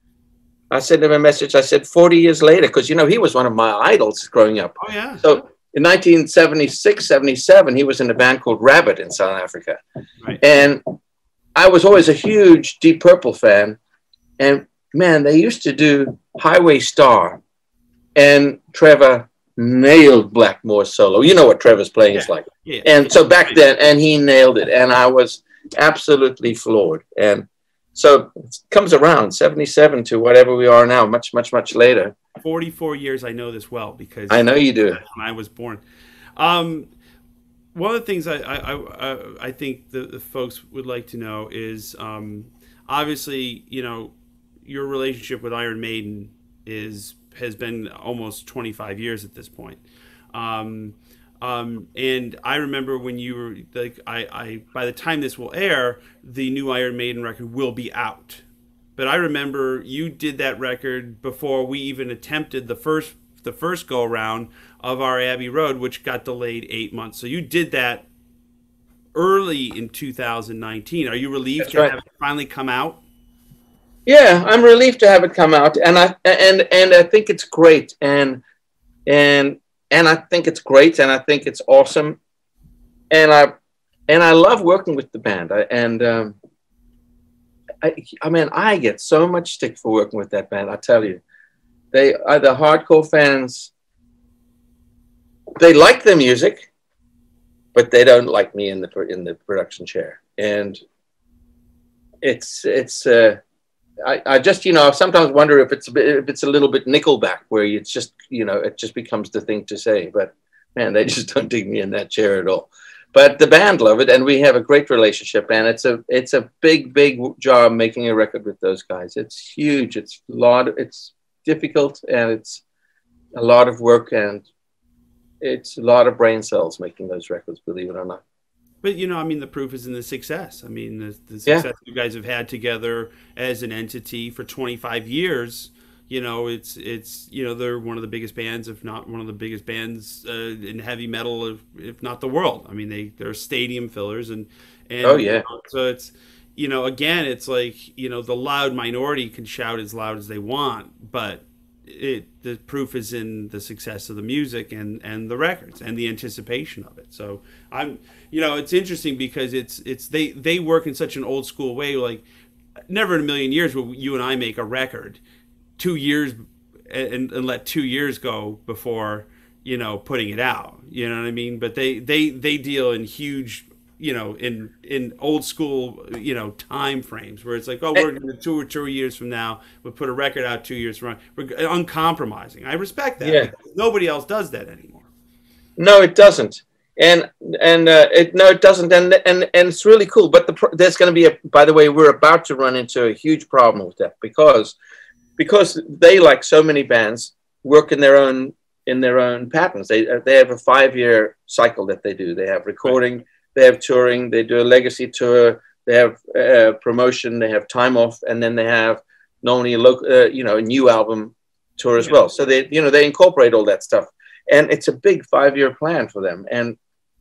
[SPEAKER 2] I sent him a message. I said, forty years later, because, you know, he was one of my idols growing up.
[SPEAKER 1] Oh, yeah.
[SPEAKER 2] So in nineteen seventy-six, seventy-seven, he was in a band called Rabbit in South Africa.
[SPEAKER 1] Right.
[SPEAKER 2] And I was always a huge Deep Purple fan. And man, they used to do Highway Star, and Trevor nailed Blackmore's solo. You know what Trevor's playing
[SPEAKER 1] yeah.
[SPEAKER 2] is like.
[SPEAKER 1] Yeah.
[SPEAKER 2] And so back then, and he nailed it, and I was absolutely floored. And so it comes around, seventy-seven to whatever we are now, much, much, much later.
[SPEAKER 1] forty-four years, I know this well, because
[SPEAKER 2] I know you do.
[SPEAKER 1] When I was born. Um, one of the things I, I, I, I think the, the folks would like to know is, um, obviously, you know, your relationship with Iron Maiden is has been almost twenty-five years at this point. Um, um, and I remember when you were like, I, I, by the time this will air, the new Iron Maiden record will be out. But I remember you did that record before we even attempted the first, the first go around of our Abbey Road, which got delayed eight months. So you did that early in two thousand nineteen. Are you relieved That's to right. have it finally come out?
[SPEAKER 2] Yeah, I'm relieved to have it come out, and I and and I think it's great, and and and I think it's great, and I think it's awesome, and I and I love working with the band. I, and um, I, I mean, I get so much stick for working with that band. I tell you, they are the hardcore fans. They like the music, but they don't like me in the in the production chair, and it's it's. Uh, I, I just, you know, sometimes wonder if it's a bit, if it's a little bit Nickelback, where it's just, you know, it just becomes the thing to say. But man, they just don't dig me in that chair at all. But the band love it, and we have a great relationship. And it's a it's a big, big job making a record with those guys. It's huge. It's a lot. It's difficult, and it's a lot of work, and it's a lot of brain cells making those records. Believe it or not.
[SPEAKER 1] But, you know, I mean, the proof is in the success. I mean, the, the success
[SPEAKER 2] yeah.
[SPEAKER 1] you guys have had together as an entity for twenty-five years, you know, it's, it's you know, they're one of the biggest bands, if not one of the biggest bands uh, in heavy metal, if, if not the world. I mean, they, they're stadium fillers. And, and
[SPEAKER 2] oh, yeah.
[SPEAKER 1] You know, so it's, you know, again, it's like, you know, the loud minority can shout as loud as they want, but it the proof is in the success of the music and and the records and the anticipation of it. So I'm you know it's interesting because it's it's they they work in such an old school way. Like, never in a million years will you and I make a record two years and, and let two years go before, you know, putting it out, you know what I mean? But they they they deal in huge, you know, in in old school, you know, time frames where it's like, oh, we're going to two or two years from now, we'll put a record out two years from now. We're uncompromising. I respect that.
[SPEAKER 2] Yeah.
[SPEAKER 1] Nobody else does that anymore.
[SPEAKER 2] No, it doesn't. And and uh, it no, it doesn't. And and and it's really cool. But the there's going to be a. By the way, we're about to run into a huge problem with that because because they, like so many bands, work in their own in their own patterns. They they have a five year cycle that they do. They have recording. Right. They have touring, they do a legacy tour, they have uh, promotion, they have time off, and then they have normally a local, uh, you know, a new album tour as yeah. well. So they, you know, they incorporate all that stuff, and it's a big five-year plan for them. And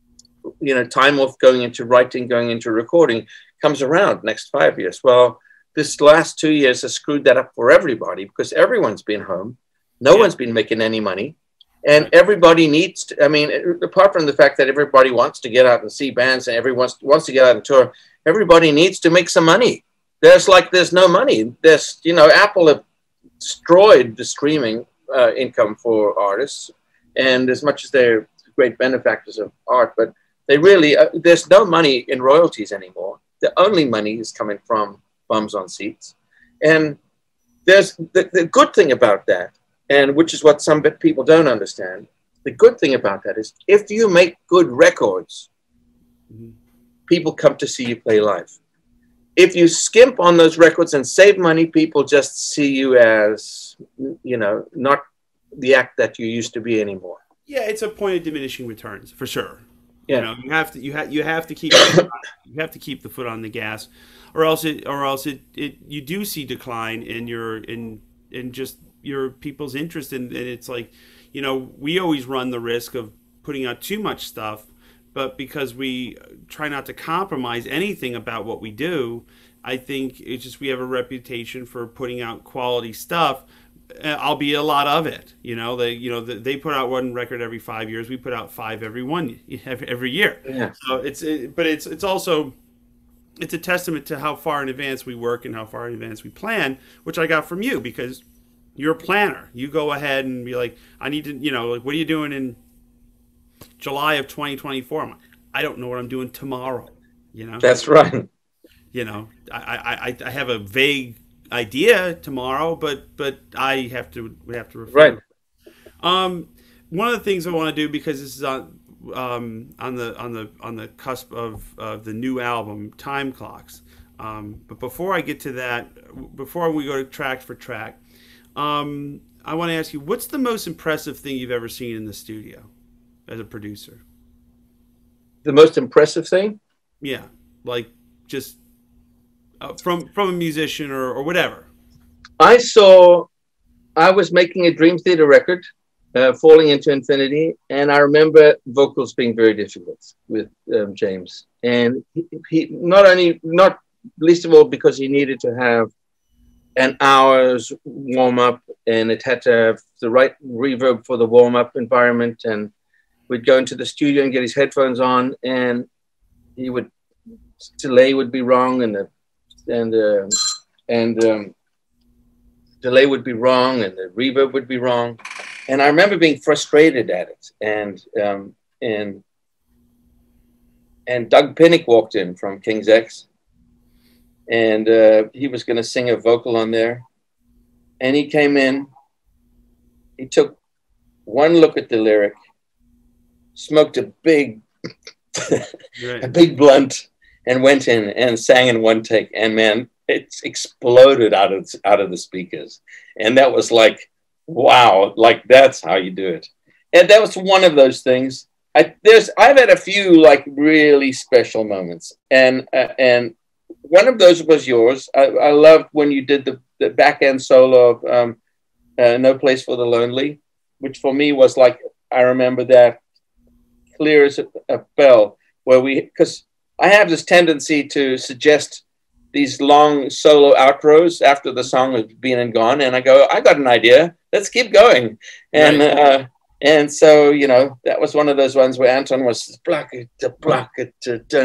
[SPEAKER 2] you know, time off going into writing, going into recording comes around next five years. Well, this last two years has screwed that up for everybody because everyone's been home, no yeah. one's been making any money. And everybody needs to, I mean, apart from the fact that everybody wants to get out and see bands and everyone wants, wants to get out and tour, everybody needs to make some money. There's like, there's no money. There's, you know, Apple have destroyed the streaming uh, income for artists. And as much as they're great benefactors of art, but they really, uh, there's no money in royalties anymore. The only money is coming from bums on seats. And there's the, the good thing about that, and which is what some people don't understand. The good thing about that is if you make good records, mm-hmm. people come to see you play live. If you skimp on those records and save money, people just see you as, you know, not the act that you used to be anymore.
[SPEAKER 1] Yeah, it's a point of diminishing returns for sure.
[SPEAKER 2] Yeah,
[SPEAKER 1] you know, you have to you have you have to keep you have to keep the foot on the gas, or else it or else it, it you do see decline in your in in just your people's interest in, and it's like, you know, we always run the risk of putting out too much stuff, but because we try not to compromise anything about what we do, I think it's just we have a reputation for putting out quality stuff, albeit a lot of it. You know, they you know they put out one record every five years. We put out five every one every year.
[SPEAKER 2] Yeah.
[SPEAKER 1] So it's it, but it's it's also it's a testament to how far in advance we work and how far in advance we plan, which I got from you because you're a planner. You go ahead and be like, I need to, you know, like, what are you doing in July of twenty twenty-four? I'm like, I don't know what I'm doing tomorrow. You know,
[SPEAKER 2] that's right.
[SPEAKER 1] You know, I I, I have a vague idea tomorrow, but but I have to we have to refer.
[SPEAKER 2] Right.
[SPEAKER 1] Um, one of the things I want to do, because this is on um on the on the on the cusp of of the new album, Time Clocks. Um, but before I get to that, before we go to track for track. Um, I want to ask you, what's the most impressive thing you've ever seen in the studio as a producer?
[SPEAKER 2] The most impressive thing?
[SPEAKER 1] Yeah, like just uh, from from a musician or, or whatever.
[SPEAKER 2] I saw, I was making a Dream Theater record, uh, Falling into Infinity, and I remember vocals being very difficult with um, James. And he, he not only, not least of all because he needed to have an hour's warm up, and it had to have the right reverb for the warm up environment. And we'd go into the studio and get his headphones on, and he would delay would be wrong, and the and uh, and um, delay would be wrong, and the reverb would be wrong. And I remember being frustrated at it. And um, and and Doug Pinnick walked in from King's X. And uh, he was going to sing a vocal on there. And he came in, he took one look at the lyric, smoked a big, right. a big blunt, and went in and sang in one take. And man, it exploded out of, out of the speakers. And that was like, wow, like that's how you do it. And that was one of those things. I, there's, I've had a few like really special moments. And, uh, and, one of those was yours. I, I loved when you did the, the back end solo of um, uh, No Place for the Lonely, which for me was like, I remember that clear as a, a bell, where we, because I have this tendency to suggest these long solo outros after the song has been and gone. And I go, I got an idea. Let's keep going. And, right. uh, and so, you know, that was one of those ones where Anton was block it, block it,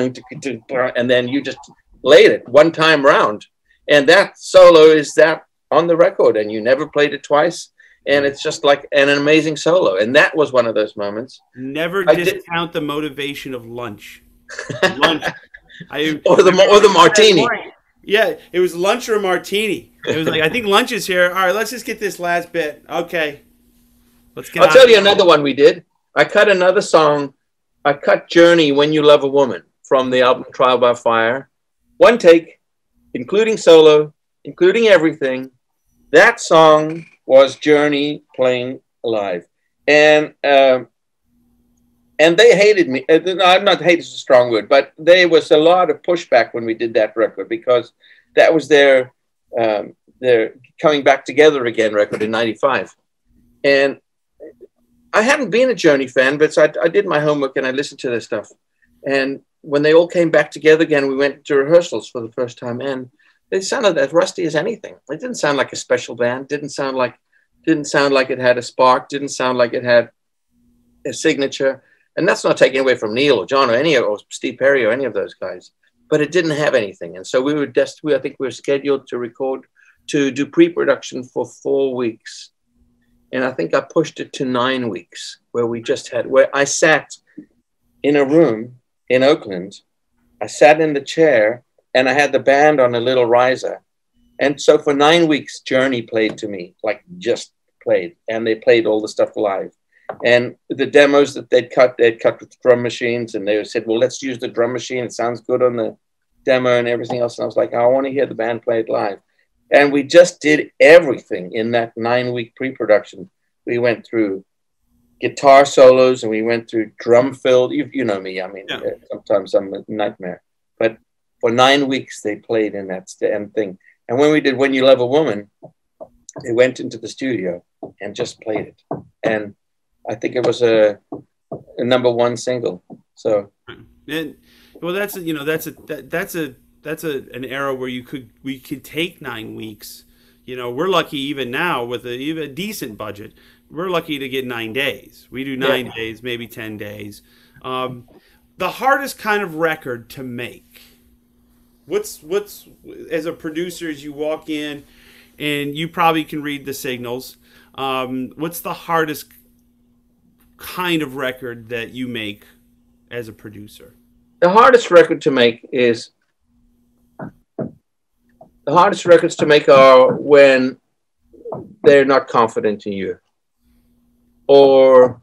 [SPEAKER 2] and then you just laid it one time round, and that solo is that on the record, and you never played it twice, and it's just like an amazing solo. And that was one of those moments.
[SPEAKER 1] Never I discount did... the motivation of lunch. Lunch. I,
[SPEAKER 2] or the or the martini.
[SPEAKER 1] Yeah, it was lunch or martini. It was like, I think lunch is here. All right, let's just get this last bit. Okay, let's get.
[SPEAKER 2] I'll tell you another one we did. I cut another song. I cut Journey, When You Love a Woman, from the album Trial by Fire. One take, including solo, including everything. That song was Journey playing live. And um, and they hated me. Uh, I'm not hate is a strong word, but there was a lot of pushback when we did that record, because that was their, um, their coming back together again record in ninety-five. And I hadn't been a Journey fan, but so I, I did my homework and I listened to their stuff. And when they all came back together again, we went to rehearsals for the first time, and they sounded as rusty as anything. It didn't sound like a special band. Didn't sound like, didn't sound like it had a spark. Didn't sound like it had a signature. And that's not taking away from Neil or John or any of, or Steve Perry or any of those guys. But it didn't have anything, and so we were just, we, I think we were scheduled to record, to do pre-production for four weeks, and I think I pushed it to nine weeks, where we just had, where I sat in a room in Oakland. I sat in the chair and I had the band on a little riser. And so for nine weeks, Journey played to me, like just played. And they played all the stuff live. And the demos that they'd cut, they'd cut with drum machines. And they said, well, let's use the drum machine. It sounds good on the demo and everything else. And I was like, I want to hear the band play it live. And we just did everything in that nine week pre-production. We went through guitar solos, and we went through drum filled. You, you know me. I mean, yeah. Sometimes I'm a nightmare. But for nine weeks, they played in that damn thing. And when we did When You Love a Woman, they went into the studio and just played it. And I think it was a, a number one single. So,
[SPEAKER 1] and well, that's a, you know, that's a that, that's a that's a an era where you could we could take nine weeks. You know, we're lucky even now with a even a decent budget. We're lucky to get nine days. We do nine yeah. days, maybe ten days. Um, the hardest kind of record to make. What's what's as a producer, as you walk in, and you probably can read the signals. Um, what's the hardest kind of record that you make as a producer?
[SPEAKER 2] The hardest record to make is the hardest records to make are when they're not confident in you. Or,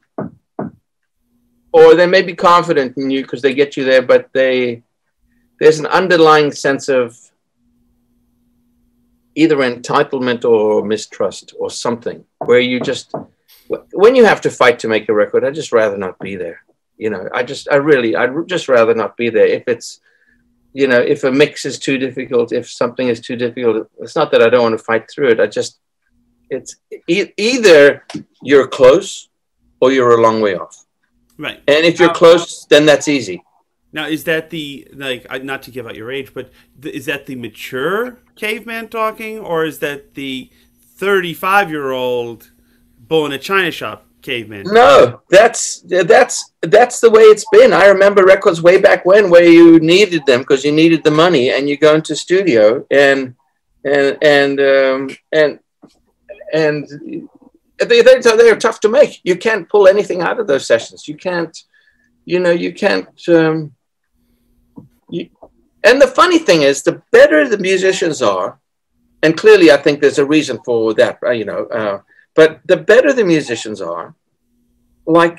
[SPEAKER 2] or they may be confident in you because they get you there, but they there's an underlying sense of either entitlement or mistrust or something, where you just, when you have to fight to make a record, I'd just rather not be there. You know, I just, I really, I'd just rather not be there. If it's, you know, if a mix is too difficult, if something is too difficult, it's not that I don't want to fight through it. I just, it's e- either you're close or you're a long way off.
[SPEAKER 1] Right.
[SPEAKER 2] And if you're now, close, then that's easy.
[SPEAKER 1] Now, is that the, like, not to give out your age, but th- is that the mature caveman talking, or is that the thirty-five-year-old bull in a china shop caveman?
[SPEAKER 2] No, that's that's that's the way it's been. I remember records way back when where you needed them because you needed the money, and you go into studio and and and um, and and they they they're tough to make. You can't pull anything out of those sessions. You can't, you know, you can't. Um, you, and the funny thing is, the better the musicians are, and clearly I think there's a reason for that. You know. Uh, But the better the musicians are, like,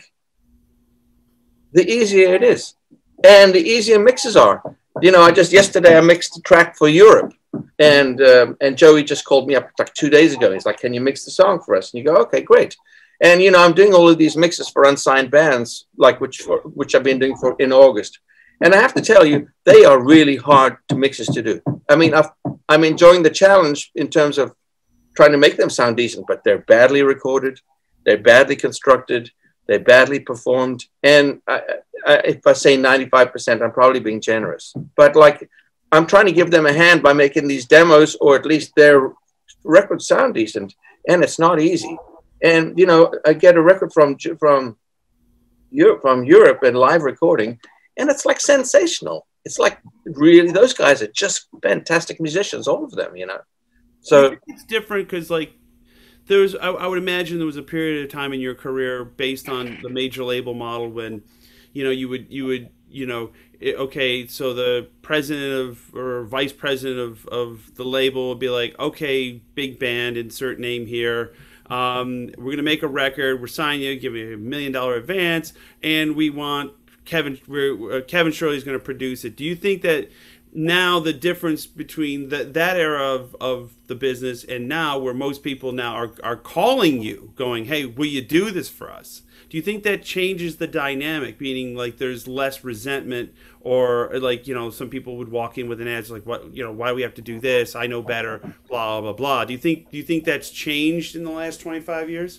[SPEAKER 2] the easier it is. And the easier mixes are. You know, I just, yesterday I mixed a track for Europe. And um, and Joey just called me up like two days ago. He's like, can you mix the song for us? And you go, okay, great. And, you know, I'm doing all of these mixes for unsigned bands, like which, for, which I've been doing for in August. And I have to tell you, they are really hard to mixes to do. I mean, I've, I'm enjoying the challenge in terms of trying to make them sound decent, but they're badly recorded, they're badly constructed, they're badly performed. And I, I, if I say ninety-five percent, I'm probably being generous. But like, I'm trying to give them a hand by making these demos, or at least their records sound decent, and it's not easy. And, you know, I get a record from, from, Europe, from Europe and live recording, and it's like sensational. It's like, really, those guys are just fantastic musicians, all of them, you know. So
[SPEAKER 1] it's different because, like, there was, I, I would imagine there was a period of time in your career based on the major label model when, you know, you would, you would, you know, it, okay, so the president of or vice president of, of the label would be like, okay, big band, insert name here. Um, we're going to make a record. We're signing you, give you a million dollar advance, and we want Kevin, we're, uh, Kevin Shirley's going to produce it. Do you think that now the difference between the, that era of, of the business and now, where most people now are, are calling you going, hey, will you do this for us? Do you think that changes the dynamic, meaning like there's less resentment, or like, you know, some people would walk in with an ad like, what, you know, why do we have to do this? I know better, blah, blah, blah. Do you think, do you think that's changed in the last twenty-five years?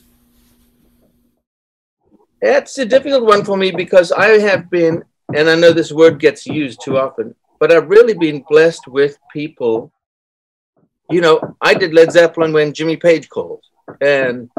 [SPEAKER 2] It's a difficult one for me because I have been, and I know this word gets used too often, but I've really been blessed with people. You know, I did Led Zeppelin when Jimmy Page called, and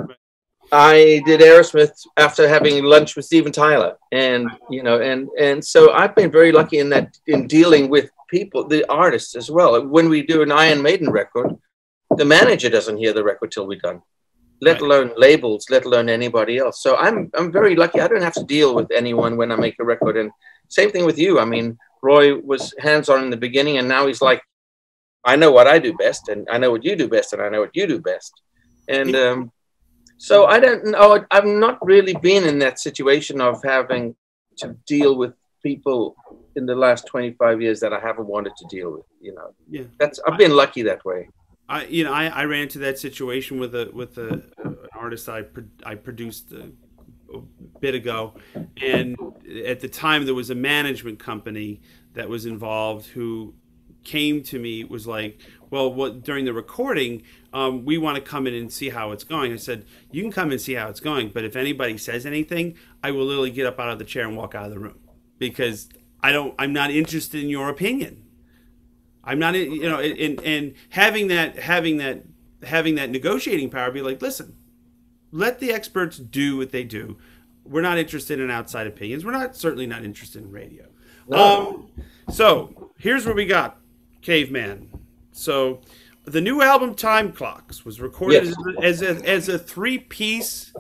[SPEAKER 2] I did Aerosmith after having lunch with Steven Tyler, and you know, and and so I've been very lucky in that, in dealing with people, the artists as well. When we do an Iron Maiden record, the manager doesn't hear the record till we're done, let alone labels, let alone anybody else. So I'm I'm very lucky. I don't have to deal with anyone when I make a record, and same thing with you. I mean, Roy was hands-on in the beginning, and now he's like, I know what I do best, and I know what you do best, and I know what you do best. And um, so I don't know, I've not really been in that situation of having to deal with people in the last twenty-five years that I haven't wanted to deal with, you know.
[SPEAKER 1] Yeah.
[SPEAKER 2] That's, I've been lucky that way.
[SPEAKER 1] I, you know, I, I ran into that situation with a, with a, an artist I, pro, I produced a, a bit ago. And at the time there was a management company that was involved who came to me, was like, well, what, during the recording, um, we want to come in and see how it's going. I said, you can come and see how it's going, but if anybody says anything, I will literally get up out of the chair and walk out of the room, because I don't, I'm not interested in your opinion. I'm not, you know, and, and having that, having that, having that negotiating power, be like, listen, let the experts do what they do. We're not interested in outside opinions. We're not, certainly not interested in radio. Um, so here's what we got, Caveman. So the new album Time Clocks was recorded yes. as, as, a, as a three-piece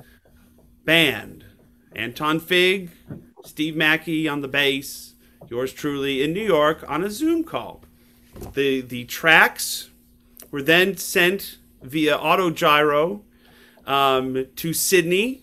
[SPEAKER 1] band. Anton Fig, Steve Mackey on the bass, yours truly in New York on a Zoom call. The the tracks were then sent via autogyro um, to Sydney.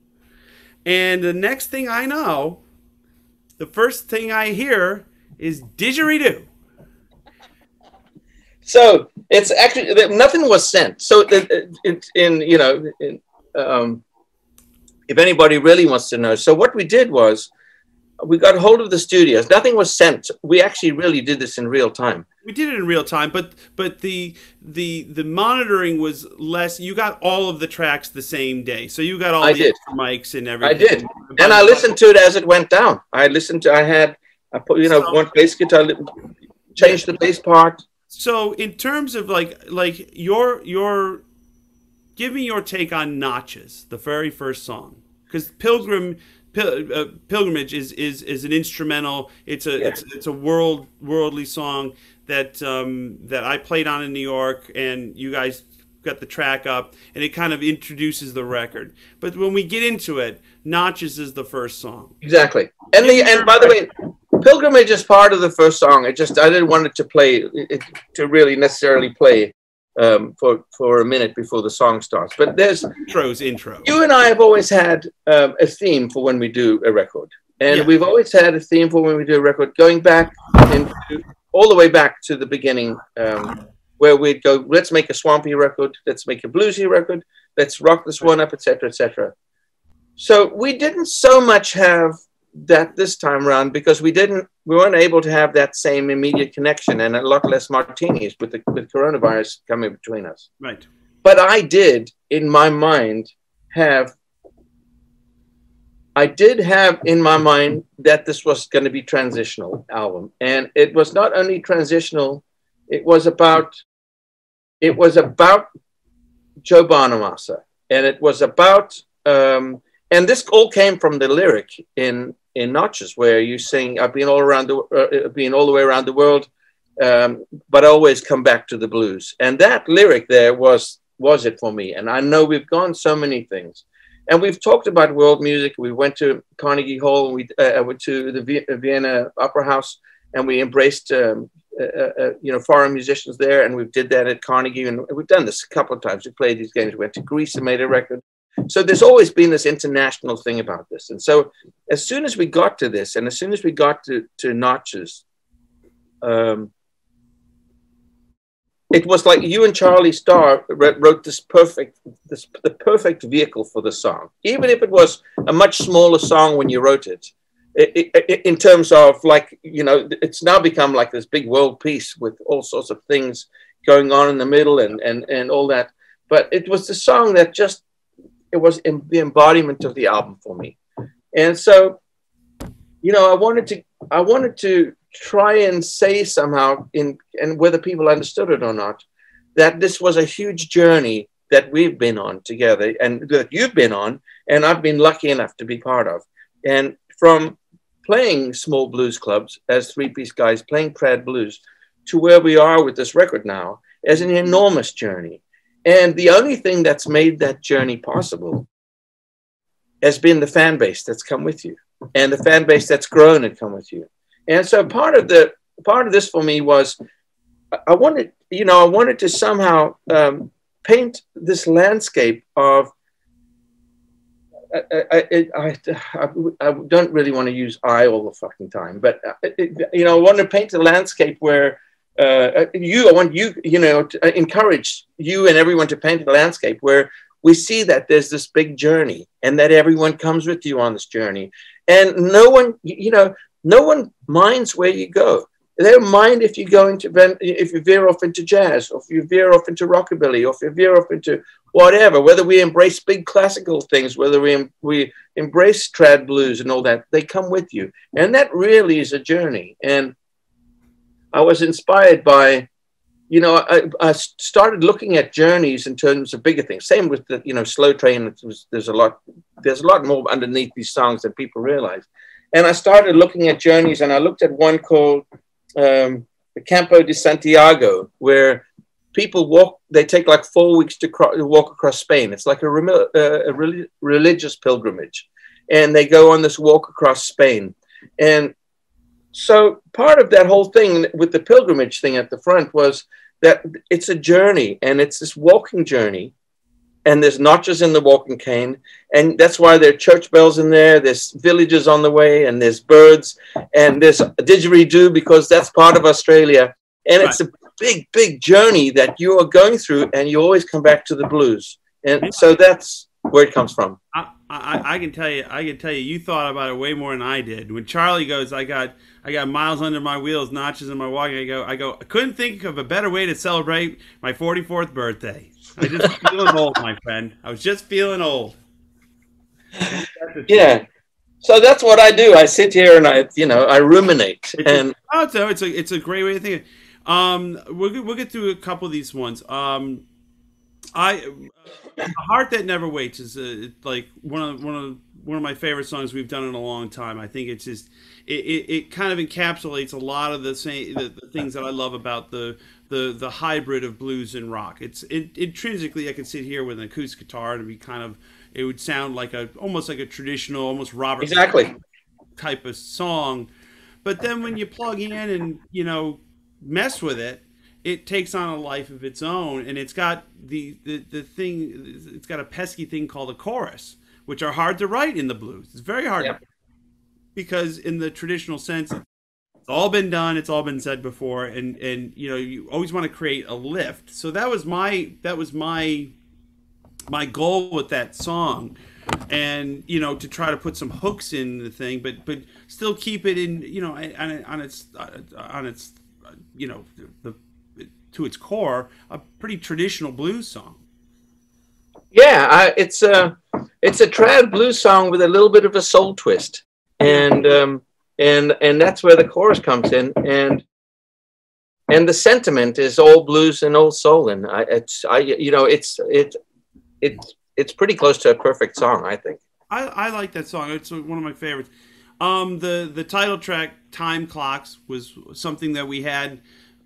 [SPEAKER 1] And the next thing I know, the first thing I hear is didgeridoo.
[SPEAKER 2] So it's actually nothing was sent. So it, it, in you know, in, um, if anybody really wants to know, so what we did was we got hold of the studios. Nothing was sent. We actually really did this in real time.
[SPEAKER 1] We did it in real time, but but the the the monitoring was less. You got all of the tracks the same day, so you got all
[SPEAKER 2] I
[SPEAKER 1] the
[SPEAKER 2] did.
[SPEAKER 1] mics and everything.
[SPEAKER 2] I did, and I listened to it as it went down. I listened to. I had, I put, you know, so, one bass guitar, changed the bass part.
[SPEAKER 1] So in terms of like like your your, give me your take on Notches, the very first song, because Pilgrim. Pil uh, Pilgrimage is, is is an instrumental. It's a yeah. it's it's a world worldly song that um, that I played on in New York, and you guys got the track up, and it kind of introduces the record. But when we get into it, Notches is the first song.
[SPEAKER 2] Exactly, and the and by the way, Pilgrimage is part of the first song. It just I didn't want it to play it, to really necessarily play. Um, for for a minute before the song starts, but there's
[SPEAKER 1] intros. Intro.
[SPEAKER 2] You and I have always had um, a theme for when we do a record, and yeah. we've always had a theme for when we do a record, going back into all the way back to the beginning, um, where we'd go, let's make a swampy record, let's make a bluesy record, let's rock this one up, et cetera, et cetera. So we didn't so much have that this time around because we didn't, we weren't able to have that same immediate connection, and a lot less martinis with the with coronavirus coming between us.
[SPEAKER 1] Right.
[SPEAKER 2] But I did, in my mind, have, I did have in my mind that this was going to be transitional album, and it was not only transitional, it was about, it was about Joe Bonamassa, and it was about, um, and this all came from the lyric in. in Notches, where you sing, I've been all around the, uh, been all the way around the world, um, but I always come back to the blues. And that lyric there was, was it for me. And I know we've gone so many things, and we've talked about world music. We went to Carnegie Hall, we uh, went to the v Vienna Opera House, and we embraced, um, uh, uh, you know, foreign musicians there. And we did that at Carnegie, and we've done this a couple of times. We played these games. We went to Greece and made a record. So there's always been this international thing about this. And so as soon as we got to this, and as soon as we got to, to Notches, um, it was like you and Charlie Starr wrote this perfect, this the perfect vehicle for the song. Even if it was a much smaller song when you wrote it, it, it, in terms of like, you know, it's now become like this big world piece with all sorts of things going on in the middle and, and, and all that. But it was the song that just, it was in the embodiment of the album for me. And so, you know, I wanted to, I wanted to try and say somehow in, and whether people understood it or not, that this was a huge journey that we've been on together and that you've been on, and I've been lucky enough to be part of. And from playing small blues clubs as three-piece guys, playing trad blues, to where we are with this record now, is an enormous journey. And the only thing that's made that journey possible has been the fan base that's come with you, and the fan base that's grown and come with you. And so part of the part of this for me was I wanted, you know, I wanted to somehow um, paint this landscape of. I, I, I, I, I don't really want to use I all the fucking time, but it, you know, I want to paint a landscape where. Uh, you, I want you, you know, to encourage you and everyone to paint a landscape where we see that there's this big journey and that everyone comes with you on this journey. And no one, you know, no one minds where you go. They don't mind if you go into, if you veer off into jazz, or if you veer off into rockabilly, or if you veer off into whatever, whether we embrace big classical things, whether we, we embrace trad blues and all that, they come with you. And that really is a journey. And I was inspired by, you know, I, I started looking at journeys in terms of bigger things. Same with the, you know, Slow Train. It was, there's a lot, there's a lot more underneath these songs than people realize. And I started looking at journeys, and I looked at one called um, the Campo de Santiago, where people walk. They take like four weeks to walk across Spain. It's like a, uh, a re religious pilgrimage, and they go on this walk across Spain. And so part of that whole thing with the pilgrimage thing at the front was that it's a journey, and it's this walking journey, and there's notches in the walking cane, and that's why there are church bells in there, there's villages on the way, and there's birds, and there's a didgeridoo because that's part of Australia. And right. it's a big, big journey that you are going through, and you always come back to the blues. And so that's where it comes from.
[SPEAKER 1] I, I, I can tell you, I can tell you, you thought about it way more than I did. When Charlie goes, I got, I got miles under my wheels, notches in my walking. I go, I go, I couldn't think of a better way to celebrate my forty-fourth birthday. I just feeling old, my friend. I was just feeling old.
[SPEAKER 2] Yeah. So that's what I do. I sit here and I, you know, I ruminate.
[SPEAKER 1] It's
[SPEAKER 2] and
[SPEAKER 1] a, oh, it's a, it's a, it's a great way to think. Um, we'll we'll get through a couple of these ones. Um, I, uh, A Heart That Never Waits is uh, like one of one of one of my favorite songs we've done in a long time. I think it's just it, it, it kind of encapsulates a lot of the same the, the things that I love about the the the hybrid of blues and rock. It's it, intrinsically I could sit here with an acoustic guitar and be kind of it would sound like a almost like a traditional, almost Robert
[SPEAKER 2] exactly
[SPEAKER 1] type of song. But then when you plug in and you know mess with it, it takes on a life of its own, and it's got the, the, the thing, it's got a pesky thing called a chorus, which are hard to write in the blues. It's very hard
[SPEAKER 2] yep.
[SPEAKER 1] because in the traditional sense, it's all been done, it's all been said before, and, and you know, you always want to create a lift. So that was my, that was my, my goal with that song, and, you know, to try to put some hooks in the thing, but, but still keep it in, you know, on, on its, on its, you know, the, to its core, a pretty traditional blues song.
[SPEAKER 2] Yeah, I, it's a it's a trad blues song with a little bit of a soul twist, and um, and and that's where the chorus comes in, and and the sentiment is all blues and all soul, and I it's I you know it's it it's it's pretty close to a perfect song, I think.
[SPEAKER 1] I, I like that song. It's one of my favorites. Um, the the title track, Time Clocks, was something that we had.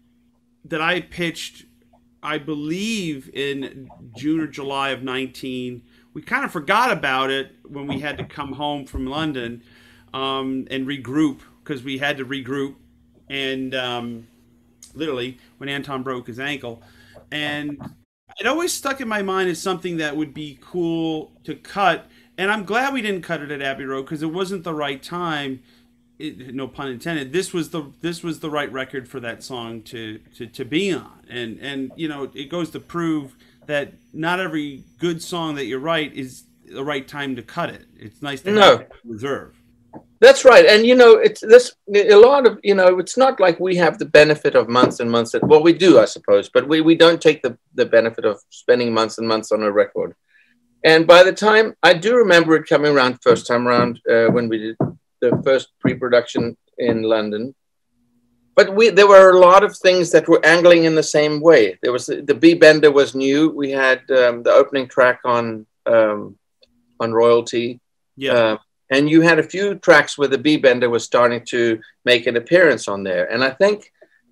[SPEAKER 1] That I pitched, I believe, in June or July of nineteen. We kind of forgot about it when we had to come home from London um, and regroup, because we had to regroup. And um, literally, when Anton broke his ankle. And it always stuck in my mind as something that would be cool to cut. And I'm glad we didn't cut it at Abbey Road, because it wasn't the right time. It, no pun intended. This was the this was the right record for that song to, to, to be on, and and you know it goes to prove that not every good song that you write is the right time to cut it. It's nice to
[SPEAKER 2] no.
[SPEAKER 1] have reserve.
[SPEAKER 2] That's right, and you know it's this a lot of you know it's not like we have the benefit of months and months. That, well, we do, I suppose, but we we don't take the the benefit of spending months and months on a record. And by the time I do remember it coming around first time around uh, when we did the first pre-production in London, but we there were a lot of things that were angling in the same way. There was the, the B Bender was new. We had um, the opening track on um, on Royalty,
[SPEAKER 1] yeah,
[SPEAKER 2] uh, and you had a few tracks where the B Bender was starting to make an appearance on there. And I think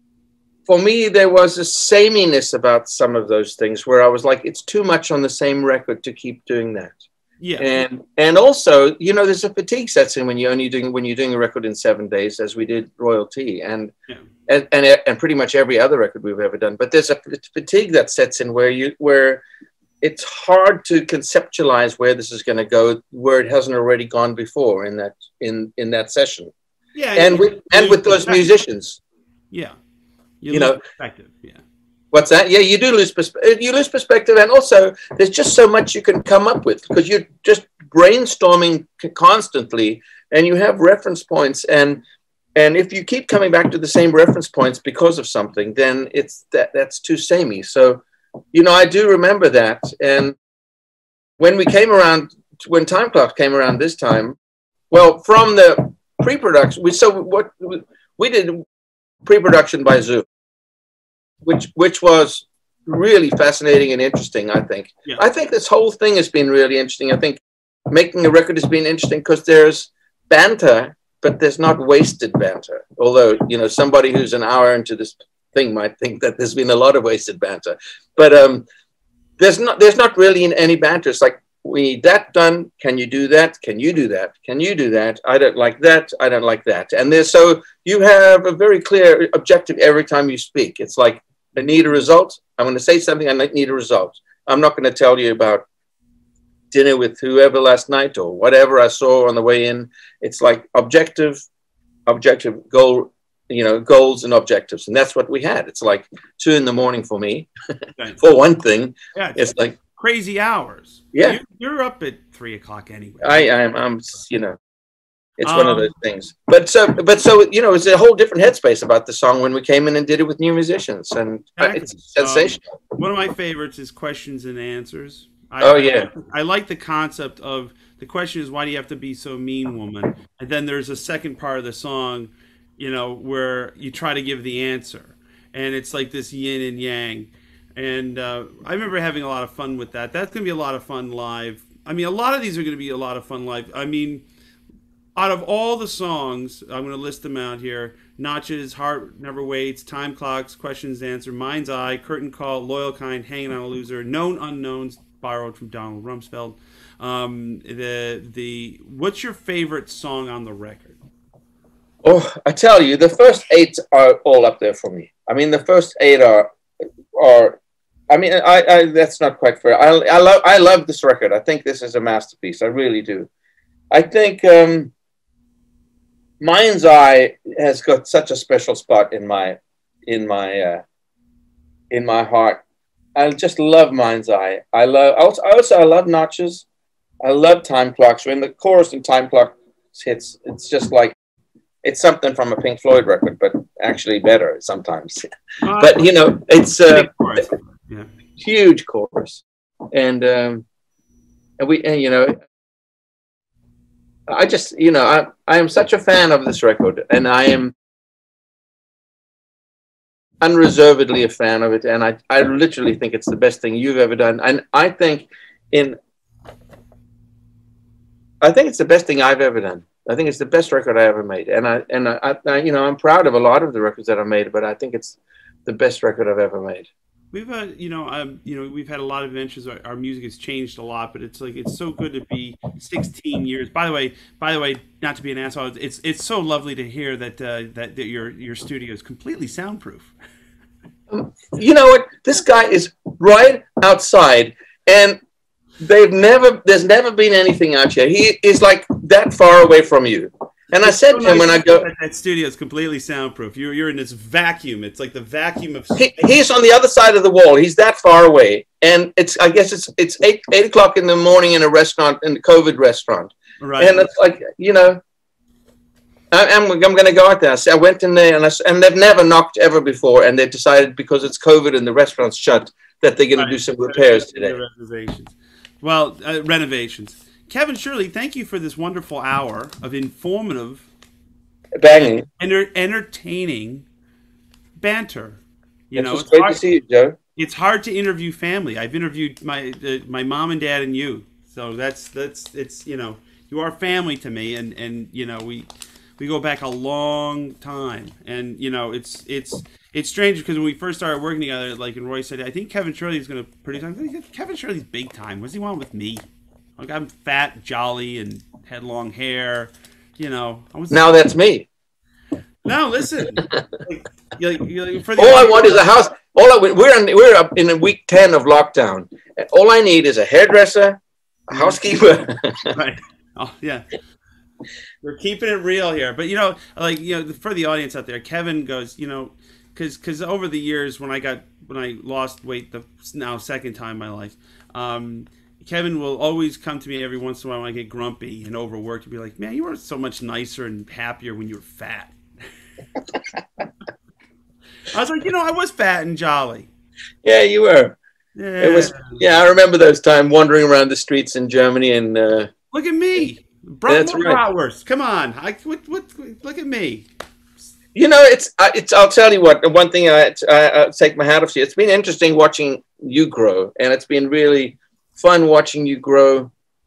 [SPEAKER 2] for me there was a sameness about some of those things where I was like, it's too much on the same record to keep doing that.
[SPEAKER 1] Yeah,
[SPEAKER 2] and and also, you know, there's a fatigue sets in when you're only doing when you're doing a record in seven days, as we did Royalty, and
[SPEAKER 1] yeah.
[SPEAKER 2] and, and and pretty much every other record we've ever done. But there's a fatigue that sets in where you where it's hard to conceptualize where this is going to go, where it hasn't already gone before in that in in that session.
[SPEAKER 1] Yeah,
[SPEAKER 2] and with and with those musicians.
[SPEAKER 1] Yeah,
[SPEAKER 2] you, you know,
[SPEAKER 1] perspective. Yeah.
[SPEAKER 2] What's that? Yeah, you do lose perspective. You lose perspective, and also there's just so much you can come up with because you're just brainstorming constantly, and you have reference points. And and if you keep coming back to the same reference points because of something, then it's that that's too samey. So, you know, I do remember that. And when we came around, when Time Clock came around this time, well, from the pre-production, we so what we did pre-production by Zoom. Which which was really fascinating and interesting, I think.
[SPEAKER 1] Yeah.
[SPEAKER 2] I think this whole thing has been really interesting. I think making a record has been interesting because there's banter, but there's not wasted banter. Although, you know, somebody who's an hour into this thing might think that there's been a lot of wasted banter. But um, there's not there's not really any banter. It's like, we need that done. Can you do that? Can you do that? Can you do that? I don't like that. I don't like that. And there's so you have a very clear objective every time you speak. It's like, I need a result. I'm going to say something. I need a result. I'm not going to tell you about dinner with whoever last night or whatever I saw on the way in. It's like objective, objective goal you know, goals and objectives. And that's what we had. It's like two in the morning for me,
[SPEAKER 1] Okay.
[SPEAKER 2] for one thing.
[SPEAKER 1] Yeah, it's,
[SPEAKER 2] It's like,
[SPEAKER 1] crazy hours.
[SPEAKER 2] yeah,
[SPEAKER 1] You're, you're up at three o'clock anyway.
[SPEAKER 2] I, I'm, I'm, you know, it's
[SPEAKER 1] Um,
[SPEAKER 2] one of those things. But so, but so, you know, it's a whole different headspace about the song when we came in and did it with new musicians, and uh, it's
[SPEAKER 1] Exactly.
[SPEAKER 2] sensational.
[SPEAKER 1] Um, one of my favorites is questions and answers. I,
[SPEAKER 2] Oh, yeah.
[SPEAKER 1] I, I like the concept of the question is, why do you have to be so mean, woman? And then there's a second part of the song, you know, where you try to give the answer, and it's like this yin and yang. And uh, I remember having a lot of fun with that. That's gonna be a lot of fun live. I mean, a lot of these are gonna be a lot of fun live. I mean, out of all the songs, I'm going to list them out here: Notches, Heart Never Waits, Time Clocks, Questions Answer, Mind's Eye, Curtain Call, Loyal Kind, Hanging on a Loser, Known Unknowns, borrowed from Donald Rumsfeld. Um, the the what's your favorite song on the record?
[SPEAKER 2] Oh, I tell you, the first eight are all up there for me. I mean, the first eight are, are, I mean, I, I that's not quite fair. I, I love, I love this record. I think this is a masterpiece. I really do. I think, um, Mind's Eye has got such a special spot in my, in my, uh, in my heart. I just love Mind's Eye. I love. Also, also I love Notches. I love Time Clocks. When the chorus and Time Clock hits, it's just like it's something from a Pink Floyd record, but actually better sometimes.
[SPEAKER 1] Uh,
[SPEAKER 2] But you know, it's a
[SPEAKER 1] chorus. Yeah.
[SPEAKER 2] huge chorus, and um, and we, and you know. I just, you know, I, I am such a fan of this record, and I am unreservedly a fan of it. And I, I literally think it's the best thing you've ever done. And I think in, I think it's the best thing I've ever done. I think it's the best record I ever made. And I, and I, I you know, I'm proud of a lot of the records that I made, but I think it's the best record I've ever made.
[SPEAKER 1] We've had, you know, um, you know, we've had a lot of adventures. Our, our music has changed a lot, but it's like it's so good to be sixteen years. By the way, by the way, not to be an asshole, it's it's so lovely to hear that uh, that, that your your studio is completely soundproof.
[SPEAKER 2] You know what? This guy is right outside, and they've never. There's never been anything out here. He is like that far away from you. And I said to him when I go,
[SPEAKER 1] that, that studio is completely soundproof. You're you're in this vacuum. It's like the vacuum of.
[SPEAKER 2] He, he's on the other side of the wall. He's that far away, and it's. I guess it's it's eight eight o'clock in the morning in a restaurant, in the COVID restaurant,
[SPEAKER 1] right?
[SPEAKER 2] And it's like, you know, I, I'm I'm going to go out there. I went in there, and I, and they've never knocked ever before, and they decided because it's COVID and the restaurant's shut that they're going right. to do some repairs today.
[SPEAKER 1] Renovations. Well, uh, renovations. Kevin Shirley, thank you for this wonderful hour of informative,
[SPEAKER 2] banging,
[SPEAKER 1] enter, entertaining banter. You
[SPEAKER 2] it
[SPEAKER 1] know,
[SPEAKER 2] was
[SPEAKER 1] it's
[SPEAKER 2] great
[SPEAKER 1] hard,
[SPEAKER 2] to see you, Joe.
[SPEAKER 1] It's hard to interview family. I've interviewed my uh, my mom and dad and you, so that's that's it's you know you are family to me, and and you know we we go back a long time, and you know it's it's it's strange because when we first started working together, like and Roy said, I think Kevin Shirley is going to produce. I think Kevin Shirley's big time. What does he want with me? Like I'm fat, jolly, and had long hair. You know, I was.
[SPEAKER 2] Now that's me.
[SPEAKER 1] No, listen. like, you like, you like, for the
[SPEAKER 2] all I want is a house. All I we're in, we're up in week ten of lockdown. All I need is a hairdresser, a housekeeper.
[SPEAKER 1] Right. Oh yeah. We're keeping it real here, but you know, like you know, for the audience out there, Kevin goes, you know, because because over the years when I got when I lost weight the now second time in my life. Um, Kevin will always come to me every once in a while when I get grumpy and overworked and be like, man, you were so much nicer and happier when you were fat. I was like, you know, I was fat and jolly.
[SPEAKER 2] Yeah, you were.
[SPEAKER 1] Yeah.
[SPEAKER 2] It was. Yeah, I remember those times wandering around the streets in Germany and. Uh,
[SPEAKER 1] look at me.
[SPEAKER 2] That's right.
[SPEAKER 1] Bratwurst. Come on. I, what, what, look at me.
[SPEAKER 2] You know, it's, it's, I'll tell you what, one thing I, I, I take my hat off to you. It's been interesting watching you grow, and it's been really fun watching you grow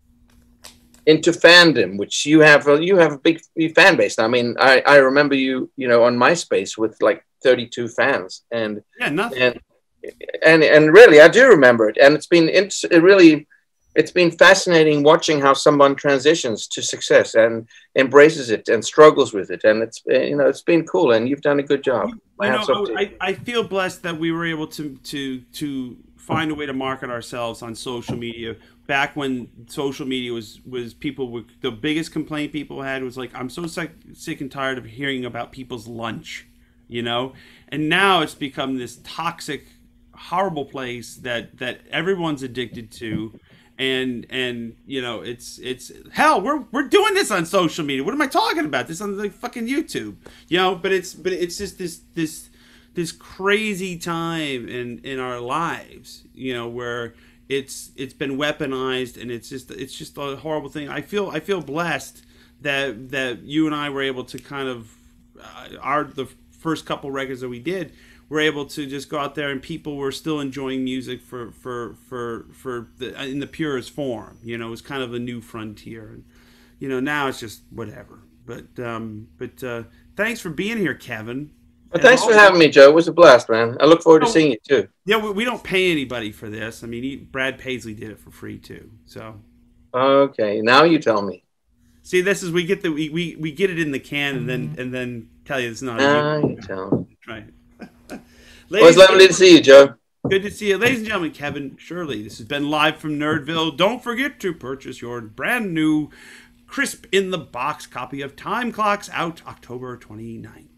[SPEAKER 2] into fandom, which you have a, you have a big fan base. I mean, I, I remember you, you know, on MySpace with like thirty-two fans, and
[SPEAKER 1] yeah, nothing.
[SPEAKER 2] And and and really, I do remember it, and it's been it's it really, it's been fascinating watching how someone transitions to success and embraces it and struggles with it, and it's you know it's been cool, and you've done a good job.
[SPEAKER 1] You know, I, I feel blessed that we were able to to to find a way to market ourselves on social media back when social media was was people were the biggest complaint people had was like, I'm so sick, sick and tired of hearing about people's lunch. you know, and now it's become this toxic, horrible place that that everyone's addicted to. And and you know, it's it's hell, we're we're doing this on social media. What am I talking about? This on the fucking YouTube, you know. But it's but it's just this this this crazy time in in our lives, you know, where it's it's been weaponized, and it's just it's just a horrible thing. I feel I feel blessed that that you and I were able to kind of uh, our the first couple records that we did. We're able to just go out there, and people were still enjoying music for for for for the, in the purest form. You know, it was kind of a new frontier, and you know, now it's just whatever. But um, but uh, thanks for being here, Kevin.
[SPEAKER 2] Well, thanks for having me, Joe. It was a blast, man. I look forward to seeing you too.
[SPEAKER 1] Yeah, we, we don't pay anybody for this. I mean, he, Brad Paisley did it for free too. So
[SPEAKER 2] okay, now you tell me.
[SPEAKER 1] See, this is we get the we, we, we get it in the can, and then and then tell you it's not.
[SPEAKER 2] Now you tell me.
[SPEAKER 1] Right.
[SPEAKER 2] Well, it's lovely to see you, Joe.
[SPEAKER 1] Good to see you. Ladies and gentlemen, Kevin Shirley. This has been live from Nerdville. Don't forget to purchase your brand new, crisp in the box copy of Time Clocks, out October twenty-ninth.